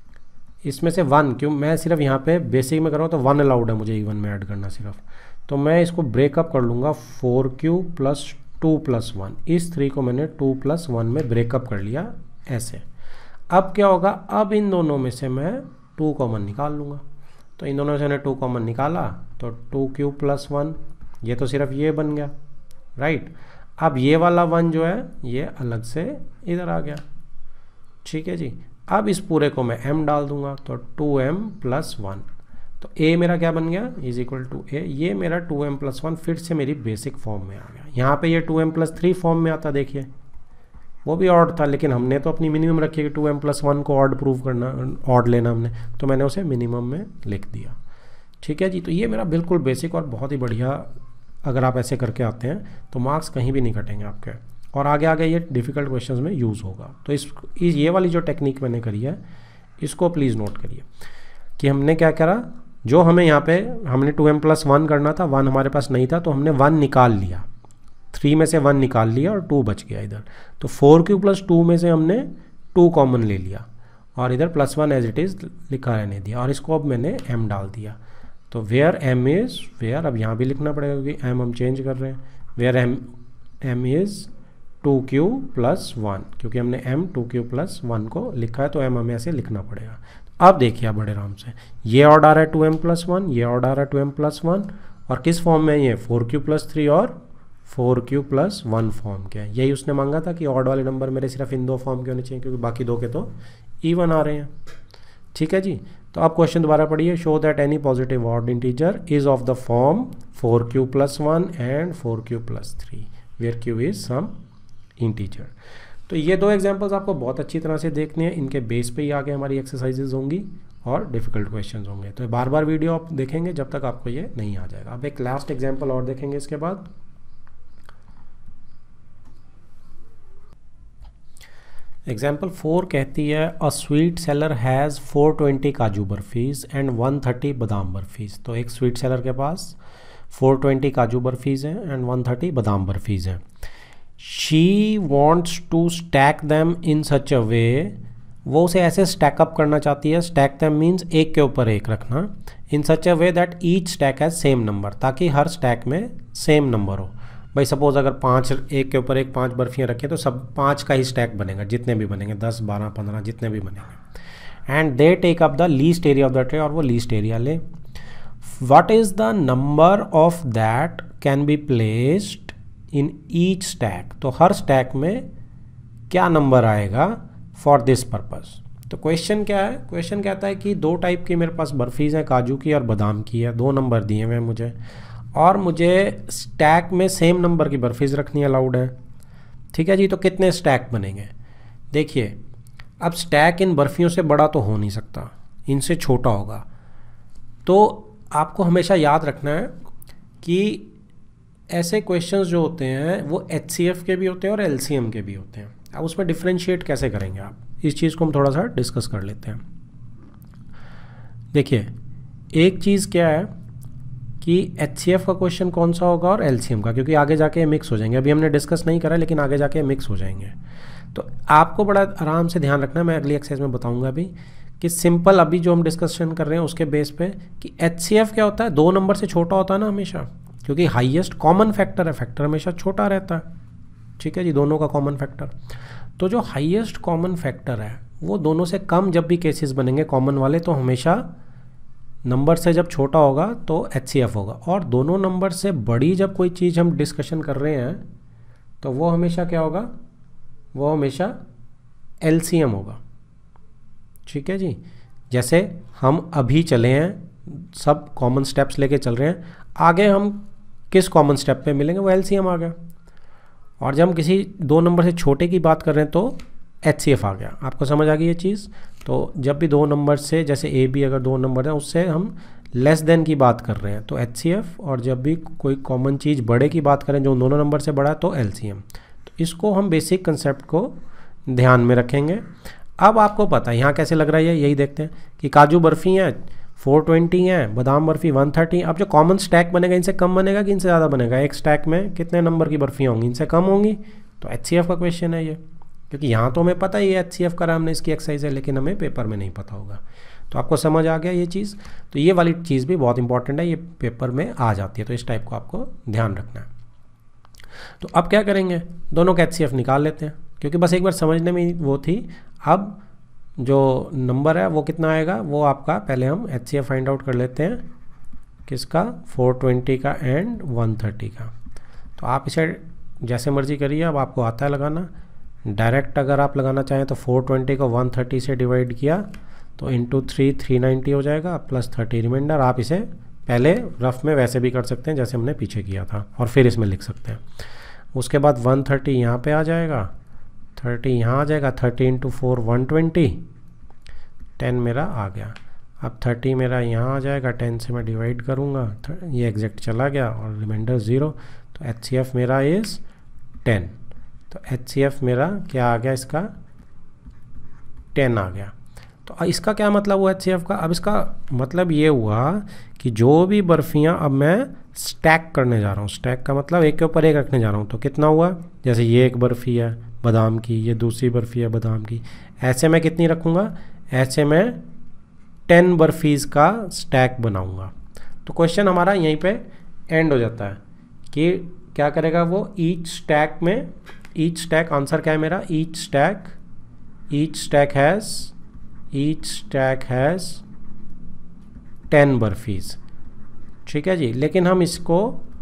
इसमें से वन, क्यों मैं सिर्फ यहाँ पे बेसिक में कर रहा हूँ तो वन अलाउड है मुझे इवन में ऐड करना सिर्फ, तो मैं इसको ब्रेकअप कर लूँगा four q plus two plus one. इस थ्री को मैंने टू प्लस वन में ब्रेकअप कर लिया ऐसे। अब क्या होगा, अब इन दोनों में से मैं टू कॉमन निकाल लूँगा। तो इन दोनों में से मैंने टू कॉमन निकाला तो टू क्यू प्लस वन, ये तो सिर्फ ये बन गया, राइट। अब ये वाला वन जो है ये अलग से इधर आ गया, ठीक है जी। अब इस पूरे को मैं m डाल दूंगा तो टू एम प्लस वन, तो a मेरा क्या बन गया, इज इक्वल टू ए, ये मेरा टू एम प्लस वन फिर से मेरी बेसिक फॉर्म में आ गया। यहाँ पे ये two m plus three form में आता, देखिए वो भी ऑड था, लेकिन हमने तो अपनी मिनिमम रखी कि टू एम प्लस वन को ऑड प्रूव करना, ऑड लेना हमने, तो मैंने उसे मिनिमम में लिख दिया, ठीक है जी। तो ये मेरा बिल्कुल बेसिक और बहुत ही बढ़िया, अगर आप ऐसे करके आते हैं तो मार्क्स कहीं भी नहीं कटेंगे आपके, और आगे आगे ये डिफ़िकल्ट क्वेश्चंस में यूज़ होगा। तो इस, इस ये वाली जो टेक्निक मैंने करी है इसको प्लीज़ नोट करिए कि हमने क्या करा, जो हमें यहाँ पे हमने टू एम प्लस वन करना था, वन हमारे पास नहीं था तो हमने वन निकाल लिया, थ्री में से वन निकाल लिया और टू बच गया इधर। तो फोर क्यू प्लस टू में से हमने टू कॉमन ले लिया और इधर plus one as it is लिखा रहने दिया, और इसको अब मैंने m डाल दिया। तो वेयर m इज़ वेयर, अब यहाँ भी लिखना पड़ेगा क्योंकि m हम चेंज कर रहे हैं, where m m is two q plus one, क्योंकि हमने m two q plus one को लिखा है तो m हमें ऐसे लिखना पड़ेगा। अब देखिए बड़े आराम से, ये ऑर्ड आ रहा है टू एम प्लस वन, ये ऑर्ड आ रहा है टू एम प्लस वन, और किस फॉर्म में ये फोर क्यू प्लस थ्री और four q plus one form के हैं। यही उसने मांगा था कि ऑड वाले नंबर मेरे सिर्फ इन दो फॉर्म के होने चाहिए, क्योंकि बाकी दो के तो इवन आ रहे हैं, ठीक है जी। तो अब क्वेश्चन दोबारा पढ़िए, show that any positive odd integer is of the form four q plus one and four q plus three where q is some integer. तो ये दो एग्जांपल्स आपको बहुत अच्छी तरह से देखने हैं, इनके बेस पे ही आगे हमारी एक्सरसाइजेज होंगी और डिफिकल्ट क्वेश्चंस होंगे। तो बार बार वीडियो आप देखेंगे जब तक आपको ये नहीं आ जाएगा। अब एक लास्ट एग्जांपल और देखेंगे इसके बाद। एग्जाम्पल फोर कहती है a sweet seller has four twenty kaju barfis and one thirty badam बर्फीज। तो एक स्वीट सेलर के पास फोर ट्वेंटी काजू बर्फीज हैं and one thirty badam barfis हैं। She wants to stack them in such a way, वो उसे ऐसे स्टैकअप करना चाहती है। स्टैक दैम मीन्स एक के ऊपर एक रखना, in such a way that each stack has same number, ताकि हर स्टैक में सेम नंबर हो। भाई सपोज अगर पाँच एक के ऊपर एक पाँच बर्फियाँ रखें तो सब पाँच का ही स्टैक बनेगा, जितने भी बनेंगे दस बारह पंद्रह जितने भी बनेंगे। And they take up the least area of the tray, और वो लीस्ट एरिया ले। What is the number of that can be placed in each stack, तो हर स्टैक में क्या नंबर आएगा फॉर दिस पर्पस। तो क्वेश्चन क्या है, क्वेश्चन कहता है कि दो टाइप की मेरे पास बर्फीज हैं, काजू की और बादाम की है, दो नंबर दिए हुए हैं मुझे, और मुझे स्टैक में सेम नंबर की बर्फीज रखनी अलाउड है, ठीक है जी। तो कितने स्टैक बनेंगे, देखिए अब स्टैक इन बर्फियों से बड़ा तो हो नहीं सकता, इनसे छोटा होगा। तो आपको हमेशा याद रखना है कि ऐसे क्वेश्चंस जो होते हैं वो एच सी एफ के भी होते हैं और एल सी एम के भी होते हैं। अब उसमें डिफ्रेंशिएट कैसे करेंगे आप, इस चीज़ को हम थोड़ा सा डिस्कस कर लेते हैं। देखिए एक चीज़ क्या है कि एच सी एफ का क्वेश्चन कौन सा होगा और एल सी एम का, क्योंकि आगे जाके मिक्स हो जाएंगे। अभी हमने डिस्कस नहीं करा लेकिन आगे जाके मिक्स हो जाएंगे। तो आपको बड़ा आराम से ध्यान रखना है, मैं अगली एक्सरसाइज में बताऊंगा अभी कि सिंपल अभी जो हम डिस्कशन कर रहे हैं उसके बेस पे कि एच सी एफ क्या होता है, दो नंबर से छोटा होता है ना हमेशा, क्योंकि हाईएस्ट कॉमन फैक्टर है, फैक्टर हमेशा छोटा रहता है, ठीक है जी, दोनों का कॉमन फैक्टर। तो जो हाईएस्ट कॉमन फैक्टर है वो दोनों से कम जब भी केसेस बनेंगे कॉमन वाले, तो हमेशा नंबर से जब छोटा होगा तो एच सी एफ होगा, और दोनों नंबर से बड़ी जब कोई चीज़ हम डिस्कशन कर रहे हैं तो वो हमेशा क्या होगा, वो हमेशा एल सी एम होगा, ठीक है जी। जैसे हम अभी चले हैं, सब कॉमन स्टेप्स लेके चल रहे हैं, आगे हम किस कॉमन स्टेप पे मिलेंगे, वो एल सी एम आ गया। और जब हम किसी दो नंबर से छोटे की बात कर रहे हैं तो एच सी एफ आ गया। आपको समझ आ गई ये चीज़। तो जब भी दो नंबर से, जैसे ए बी अगर दो नंबर हैं, उससे हम लेस देन की बात कर रहे हैं तो एच सी एफ, और जब भी कोई कॉमन चीज़ बड़े की बात करें जो दोनों नंबर से बड़ा है तो एल सी एम। तो इसको हम बेसिक कंसेप्ट को ध्यान में रखेंगे। अब आपको पता है यहाँ कैसे लग रहा है, यही देखते हैं कि काजू बर्फ़ी हैं फोर ट्वेंटी हैं, बादाम बर्फ़ी वन थर्टी। अब जो कॉमन स्टैक बनेगा इनसे कम बनेगा कि इनसे ज़्यादा बनेगा? एक स्टैक में कितने नंबर की बर्फ़ियाँ होंगी? इनसे कम होंगी। तो एच सी एफ का क्वेश्चन है ये, क्योंकि यहाँ तो हमें पता ही है एच सी एफ करा हमने, इसकी एक्सरसाइज है, लेकिन हमें पेपर में नहीं पता होगा। तो आपको समझ आ गया ये चीज़। तो ये वाली चीज़ भी बहुत इंपॉर्टेंट है, ये पेपर में आ जाती है, तो इस टाइप को आपको ध्यान रखना है। तो अब क्या करेंगे, दोनों का एच सी एफ निकाल लेते हैं, क्योंकि बस एक बार समझने में वो थी। अब जो नंबर है वो कितना आएगा, वो आपका पहले हम H C F find out कर लेते हैं, किसका? फोर ट्वेंटी का एंड वन थर्टी का। तो आप इसे जैसे मर्जी करिए, अब आपको आता है लगाना। डायरेक्ट अगर आप लगाना चाहें तो फोर ट्वेंटी को वन थर्टी से डिवाइड किया तो इंटू थ्री थ्री नाइन्टी हो जाएगा, प्लस थर्टी रिमाइंडर। आप इसे पहले रफ में वैसे भी कर सकते हैं जैसे हमने पीछे किया था, और फिर इसमें लिख सकते हैं। उसके बाद वन थर्टी यहाँ पे आ जाएगा, थर्टी यहाँ आ जाएगा, thirty into four one twenty, ten मेरा आ गया। अब थर्टी मेरा यहाँ आ जाएगा, टेन से मैं डिवाइड करूँगा, ये एग्जैक्ट चला गया और रिमाइंडर ज़ीरो। तो एच सी एफ मेरा इज़ टेन। तो एच सी एफ मेरा क्या आ गया, इसका टेन आ गया। तो इसका क्या मतलब हुआ एच सी एफ का? अब इसका मतलब ये हुआ कि जो भी बर्फ़ियाँ अब मैं स्टैक करने जा रहा हूँ, स्टैक का मतलब एक के ऊपर एक रखने जा रहा हूँ, तो कितना हुआ? जैसे ये एक बर्फ़ी है बादाम की, ये दूसरी बर्फ़ी है बादाम की, ऐसे मैं कितनी रखूँगा? ऐसे मैं टेन बर्फ़ीज़ का स्टैक बनाऊँगा। तो क्वेश्चन हमारा यहीं पे एंड हो जाता है कि क्या करेगा वो, ईच स्टैक में, ईच स्टैक आंसर क्या है मेरा? Each stack, each stack has each stack has ten barfis. ठीक है जी। लेकिन हम इसको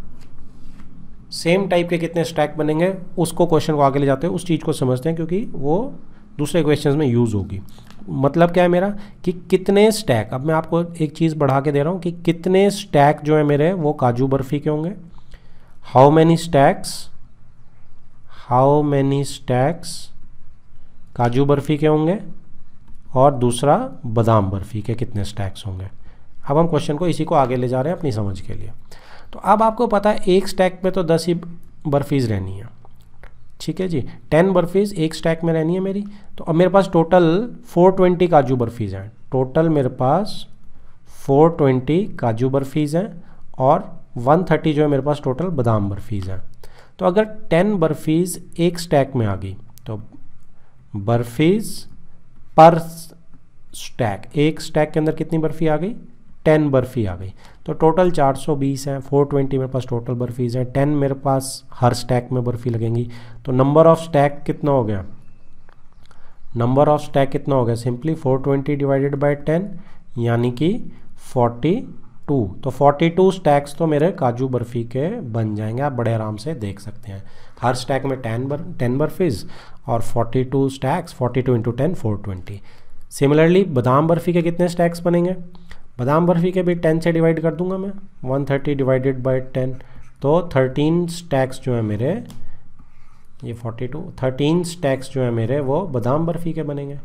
सेम टाइप के कितने स्टैक बनेंगे उसको, क्वेश्चन को आगे ले जाते हैं, उस चीज़ को समझते हैं, क्योंकि वो दूसरे क्वेश्चंस में यूज़ होगी। मतलब क्या है मेरा कि कितने स्टैक, अब मैं आपको एक चीज़ बढ़ा के दे रहा हूँ कि कितने स्टैक जो है मेरे वो काजू बर्फ़ी के होंगे। How many stacks, how many stacks काजू बर्फ़ी के होंगे, और दूसरा बादाम बर्फ़ी के कितने स्टैक्स होंगे। अब हम क्वेश्चन को इसी को आगे ले जा रहे हैं अपनी समझ के लिए। तो अब आपको पता है एक स्टैक में तो दस ही बर्फ़ीज़ रहनी है। ठीक है जी, टेन बर्फ़ीज़ एक स्टैक में रहनी है मेरी। तो अब मेरे पास टोटल फोर ट्वेंटी काजू बर्फ़ीज़ हैं, टोटल मेरे पास फोर ट्वेंटी काजू बर्फ़ीज़ हैं, और वन थर्टी जो है मेरे पास टोटल बादाम बर्फ़ीज़ हैं। तो अगर टेन बर्फ़ीज़ एक स्टैक में आ गई तो बर्फ़ीज़ पर स्टैक, एक स्टैक के अंदर कितनी बर्फ़ी आ गई? टेन बर्फ़ी आ गई। तो टोटल चार सौ बीस है, फोर ट्वेंटी मेरे पास टोटल बर्फ़ीज़ हैं, टेन मेरे पास हर स्टैक में बर्फ़ी लगेंगी। तो नंबर ऑफ़ स्टैक कितना हो गया? नंबर ऑफ़ स्टैक कितना हो गया? Simply four twenty divided by ten, यानी कि फोर्टी टू। तो फोर्टी टू स्टैक्स तो मेरे काजू बर्फ़ी के बन जाएंगे, आप बड़े आराम से देख सकते हैं। हर स्टैक में टेन बर टेन बर्फ़ीज़ और forty two stacks, forty two into ten four twenty. Similarly बादाम बर्फ़ी के कितने स्टैक्स बनेंगे? बादाम बर्फ़ी के भी टेन से डिवाइड कर दूंगा मैं, one thirty divided by ten, तो थर्टीन स्टैक्स जो है मेरे, ये फोर्टी टू, थर्टीन स्टैक्स जो है मेरे वो बादाम बर्फ़ी के बनेंगे।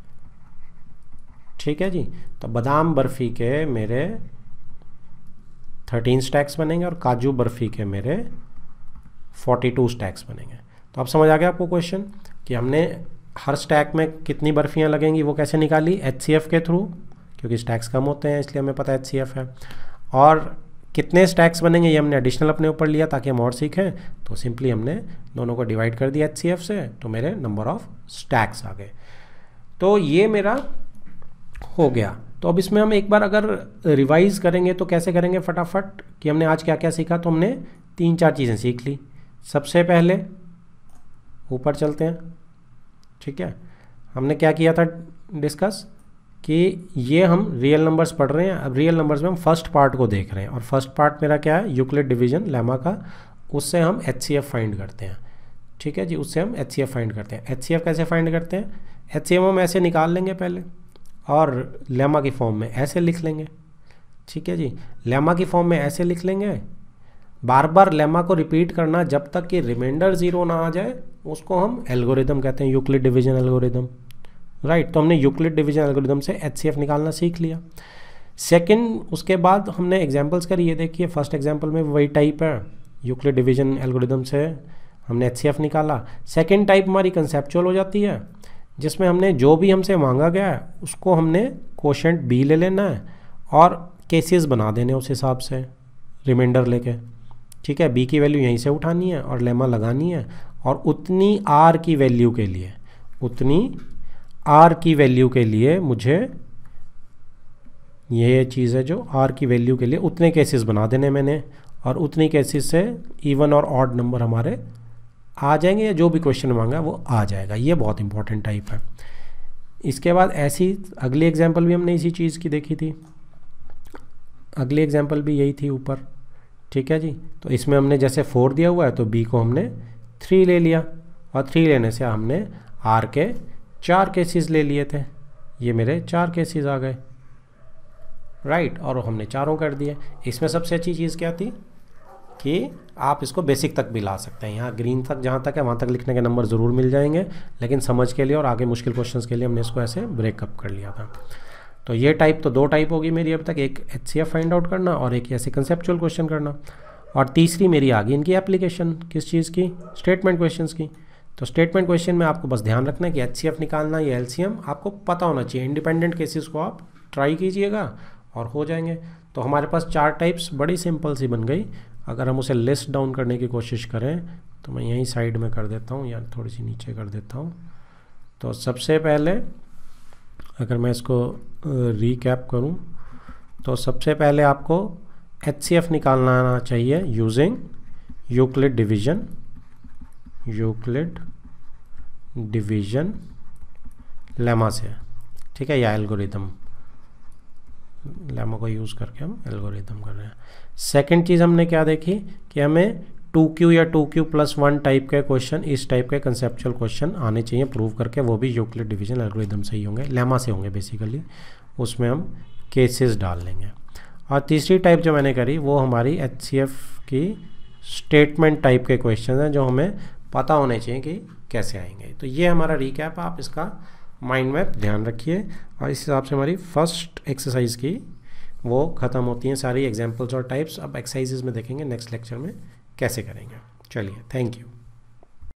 ठीक है जी। तो बादाम बर्फ़ी के मेरे थर्टीन स्टैक्स बनेंगे और काजू बर्फ़ी के मेरे फोर्टी टू स्टैक्स बनेंगे। तो अब समझ आ गया आपको क्वेश्चन कि हमने हर स्टैक में कितनी बर्फ़ियाँ लगेंगी वो कैसे निकाली? एच सी एफ के थ्रू, क्योंकि स्टैक्स कम होते हैं इसलिए हमें पता है एच सी एफ है। और कितने स्टैक्स बनेंगे ये हमने एडिशनल अपने ऊपर लिया ताकि हम और सीखें। तो सिंपली हमने दोनों को डिवाइड कर दिया एच सी एफ से, तो मेरे नंबर ऑफ़ स्टैक्स आ गए। तो ये मेरा हो गया। तो अब इसमें हम एक बार अगर रिवाइज़ करेंगे तो कैसे करेंगे फटाफट, कि हमने आज क्या क्या सीखा। तो हमने तीन चार चीज़ें सीख ली। सबसे पहले ऊपर चलते हैं। ठीक है, हमने क्या किया था डिस्कस कि ये हम रियल नंबर्स पढ़ रहे हैं। अब रियल नंबर्स में हम फर्स्ट पार्ट को देख रहे हैं, और फर्स्ट पार्ट मेरा क्या है? यूक्लिड डिवीजन लेमा का। उससे हम एच सी एफ फाइंड करते हैं। ठीक है जी, उससे हम एच सी एफ फाइंड करते हैं। एच सी एफ कैसे फाइंड करते हैं? एच सी एफ हम ऐसे निकाल लेंगे पहले, और लेमा की फॉर्म में ऐसे लिख लेंगे। ठीक है जी, लेमा की फॉर्म में ऐसे लिख लेंगे। बार बार लेमा को रिपीट करना जब तक कि रिमाइंडर ज़ीरो ना आ जाए, उसको हम एल्गोरिदम कहते हैं, यूक्लिड डिवीजन एल्गोरिदम। राइट, तो हमने यूक्लिड डिवीजन एल्गोरिदम से एच सी एफ निकालना सीख लिया। सेकंड, उसके बाद हमने एग्जांपल्स करी, ये देखिए फर्स्ट एग्जांपल में वही टाइप है, यूक्लिड डिवीजन एल्गोरिदम से हमने एच सी एफ निकाला। सेकंड टाइप हमारी कंसेप्चुअल हो जाती है, जिसमें हमने जो भी हमसे मांगा गया है उसको हमने कोशेंट बी ले लेना है और केसेस बना देने उस हिसाब से रिमाइंडर लेके, ठीक है। बी की वैल्यू यहीं से उठानी है और लेमा लगानी है, और उतनी आर की वैल्यू के लिए उतनी आर की वैल्यू के लिए मुझे ये चीज़ है जो आर की वैल्यू के लिए उतने केसेस बना देने मैंने, और उतनी केसेस से इवन और ऑड नंबर हमारे आ जाएंगे, या जो भी क्वेश्चन मांगा वो आ जाएगा। ये बहुत इंपॉर्टेंट टाइप है। इसके बाद ऐसी अगली एग्जांपल भी हमने इसी चीज़ की देखी थी, अगली एग्जांपल भी यही थी ऊपर, ठीक है जी। तो इसमें हमने जैसे फोर दिया हुआ है तो बी को हमने थ्री ले लिया, और थ्री लेने से हमने आर के चार केसेस ले लिए थे, ये मेरे चार केसेस आ गए, राइट, और हमने चारों कर दिए। इसमें सबसे अच्छी चीज़ क्या थी कि आप इसको बेसिक तक भी ला सकते हैं, यहाँ ग्रीन तक जहाँ तक है वहाँ तक लिखने के नंबर ज़रूर मिल जाएंगे, लेकिन समझ के लिए और आगे मुश्किल क्वेश्चंस के लिए हमने इसको ऐसे ब्रेकअप कर लिया था। तो ये टाइप तो दो टाइप होगी मेरी अब तक, एक H C F find out करना और एक ऐसे कंसेप्चुअल क्वेश्चन करना, और तीसरी मेरी आ गई इनकी एप्लीकेशन, किस चीज़ की, स्टेटमेंट क्वेश्चंस की। तो स्टेटमेंट क्वेश्चन में आपको बस ध्यान रखना है कि एच सी एफ निकालना या एल सी एम आपको पता होना चाहिए, इंडिपेंडेंट केसेस को आप ट्राई कीजिएगा और हो जाएंगे। तो हमारे पास चार टाइप्स बड़ी सिंपल सी बन गई। अगर हम उसे लिस्ट डाउन करने की कोशिश करें तो मैं यहीं साइड में कर देता हूँ या थोड़ी सी नीचे कर देता हूँ। तो सबसे पहले अगर मैं इसको रीकैप करूँ तो सबसे पहले आपको एच सी एफ निकालना आना चाहिए using Euclid division, Euclid division lemma से, ठीक है, या एल्गोरिदम, लेमा को यूज़ करके हम एल्गोरिदम कर रहे हैं। सेकंड चीज़ हमने क्या देखी कि हमें टू क्यू या two q plus one type के क्वेश्चन, इस टाइप के कंसेप्चुअल क्वेश्चन आने चाहिए प्रूव करके, वो भी यूक्लिड डिवीजन एल्गोरिदम से ही होंगे, लेमा से होंगे बेसिकली, उसमें हम केसेस डाल लेंगे। और तीसरी टाइप जो मैंने करी वो हमारी एच सी एफ की स्टेटमेंट टाइप के क्वेश्चन हैं, जो हमें पता होने चाहिए कि कैसे आएंगे। तो ये हमारा रिकैप, आप इसका माइंड में ध्यान रखिए, और इस हिसाब से हमारी फर्स्ट एक्सरसाइज की वो ख़त्म होती हैं सारी एग्जांपल्स और टाइप्स। अब एक्सरसाइजेज में देखेंगे नेक्स्ट लेक्चर में कैसे करेंगे। चलिए, थैंक यू।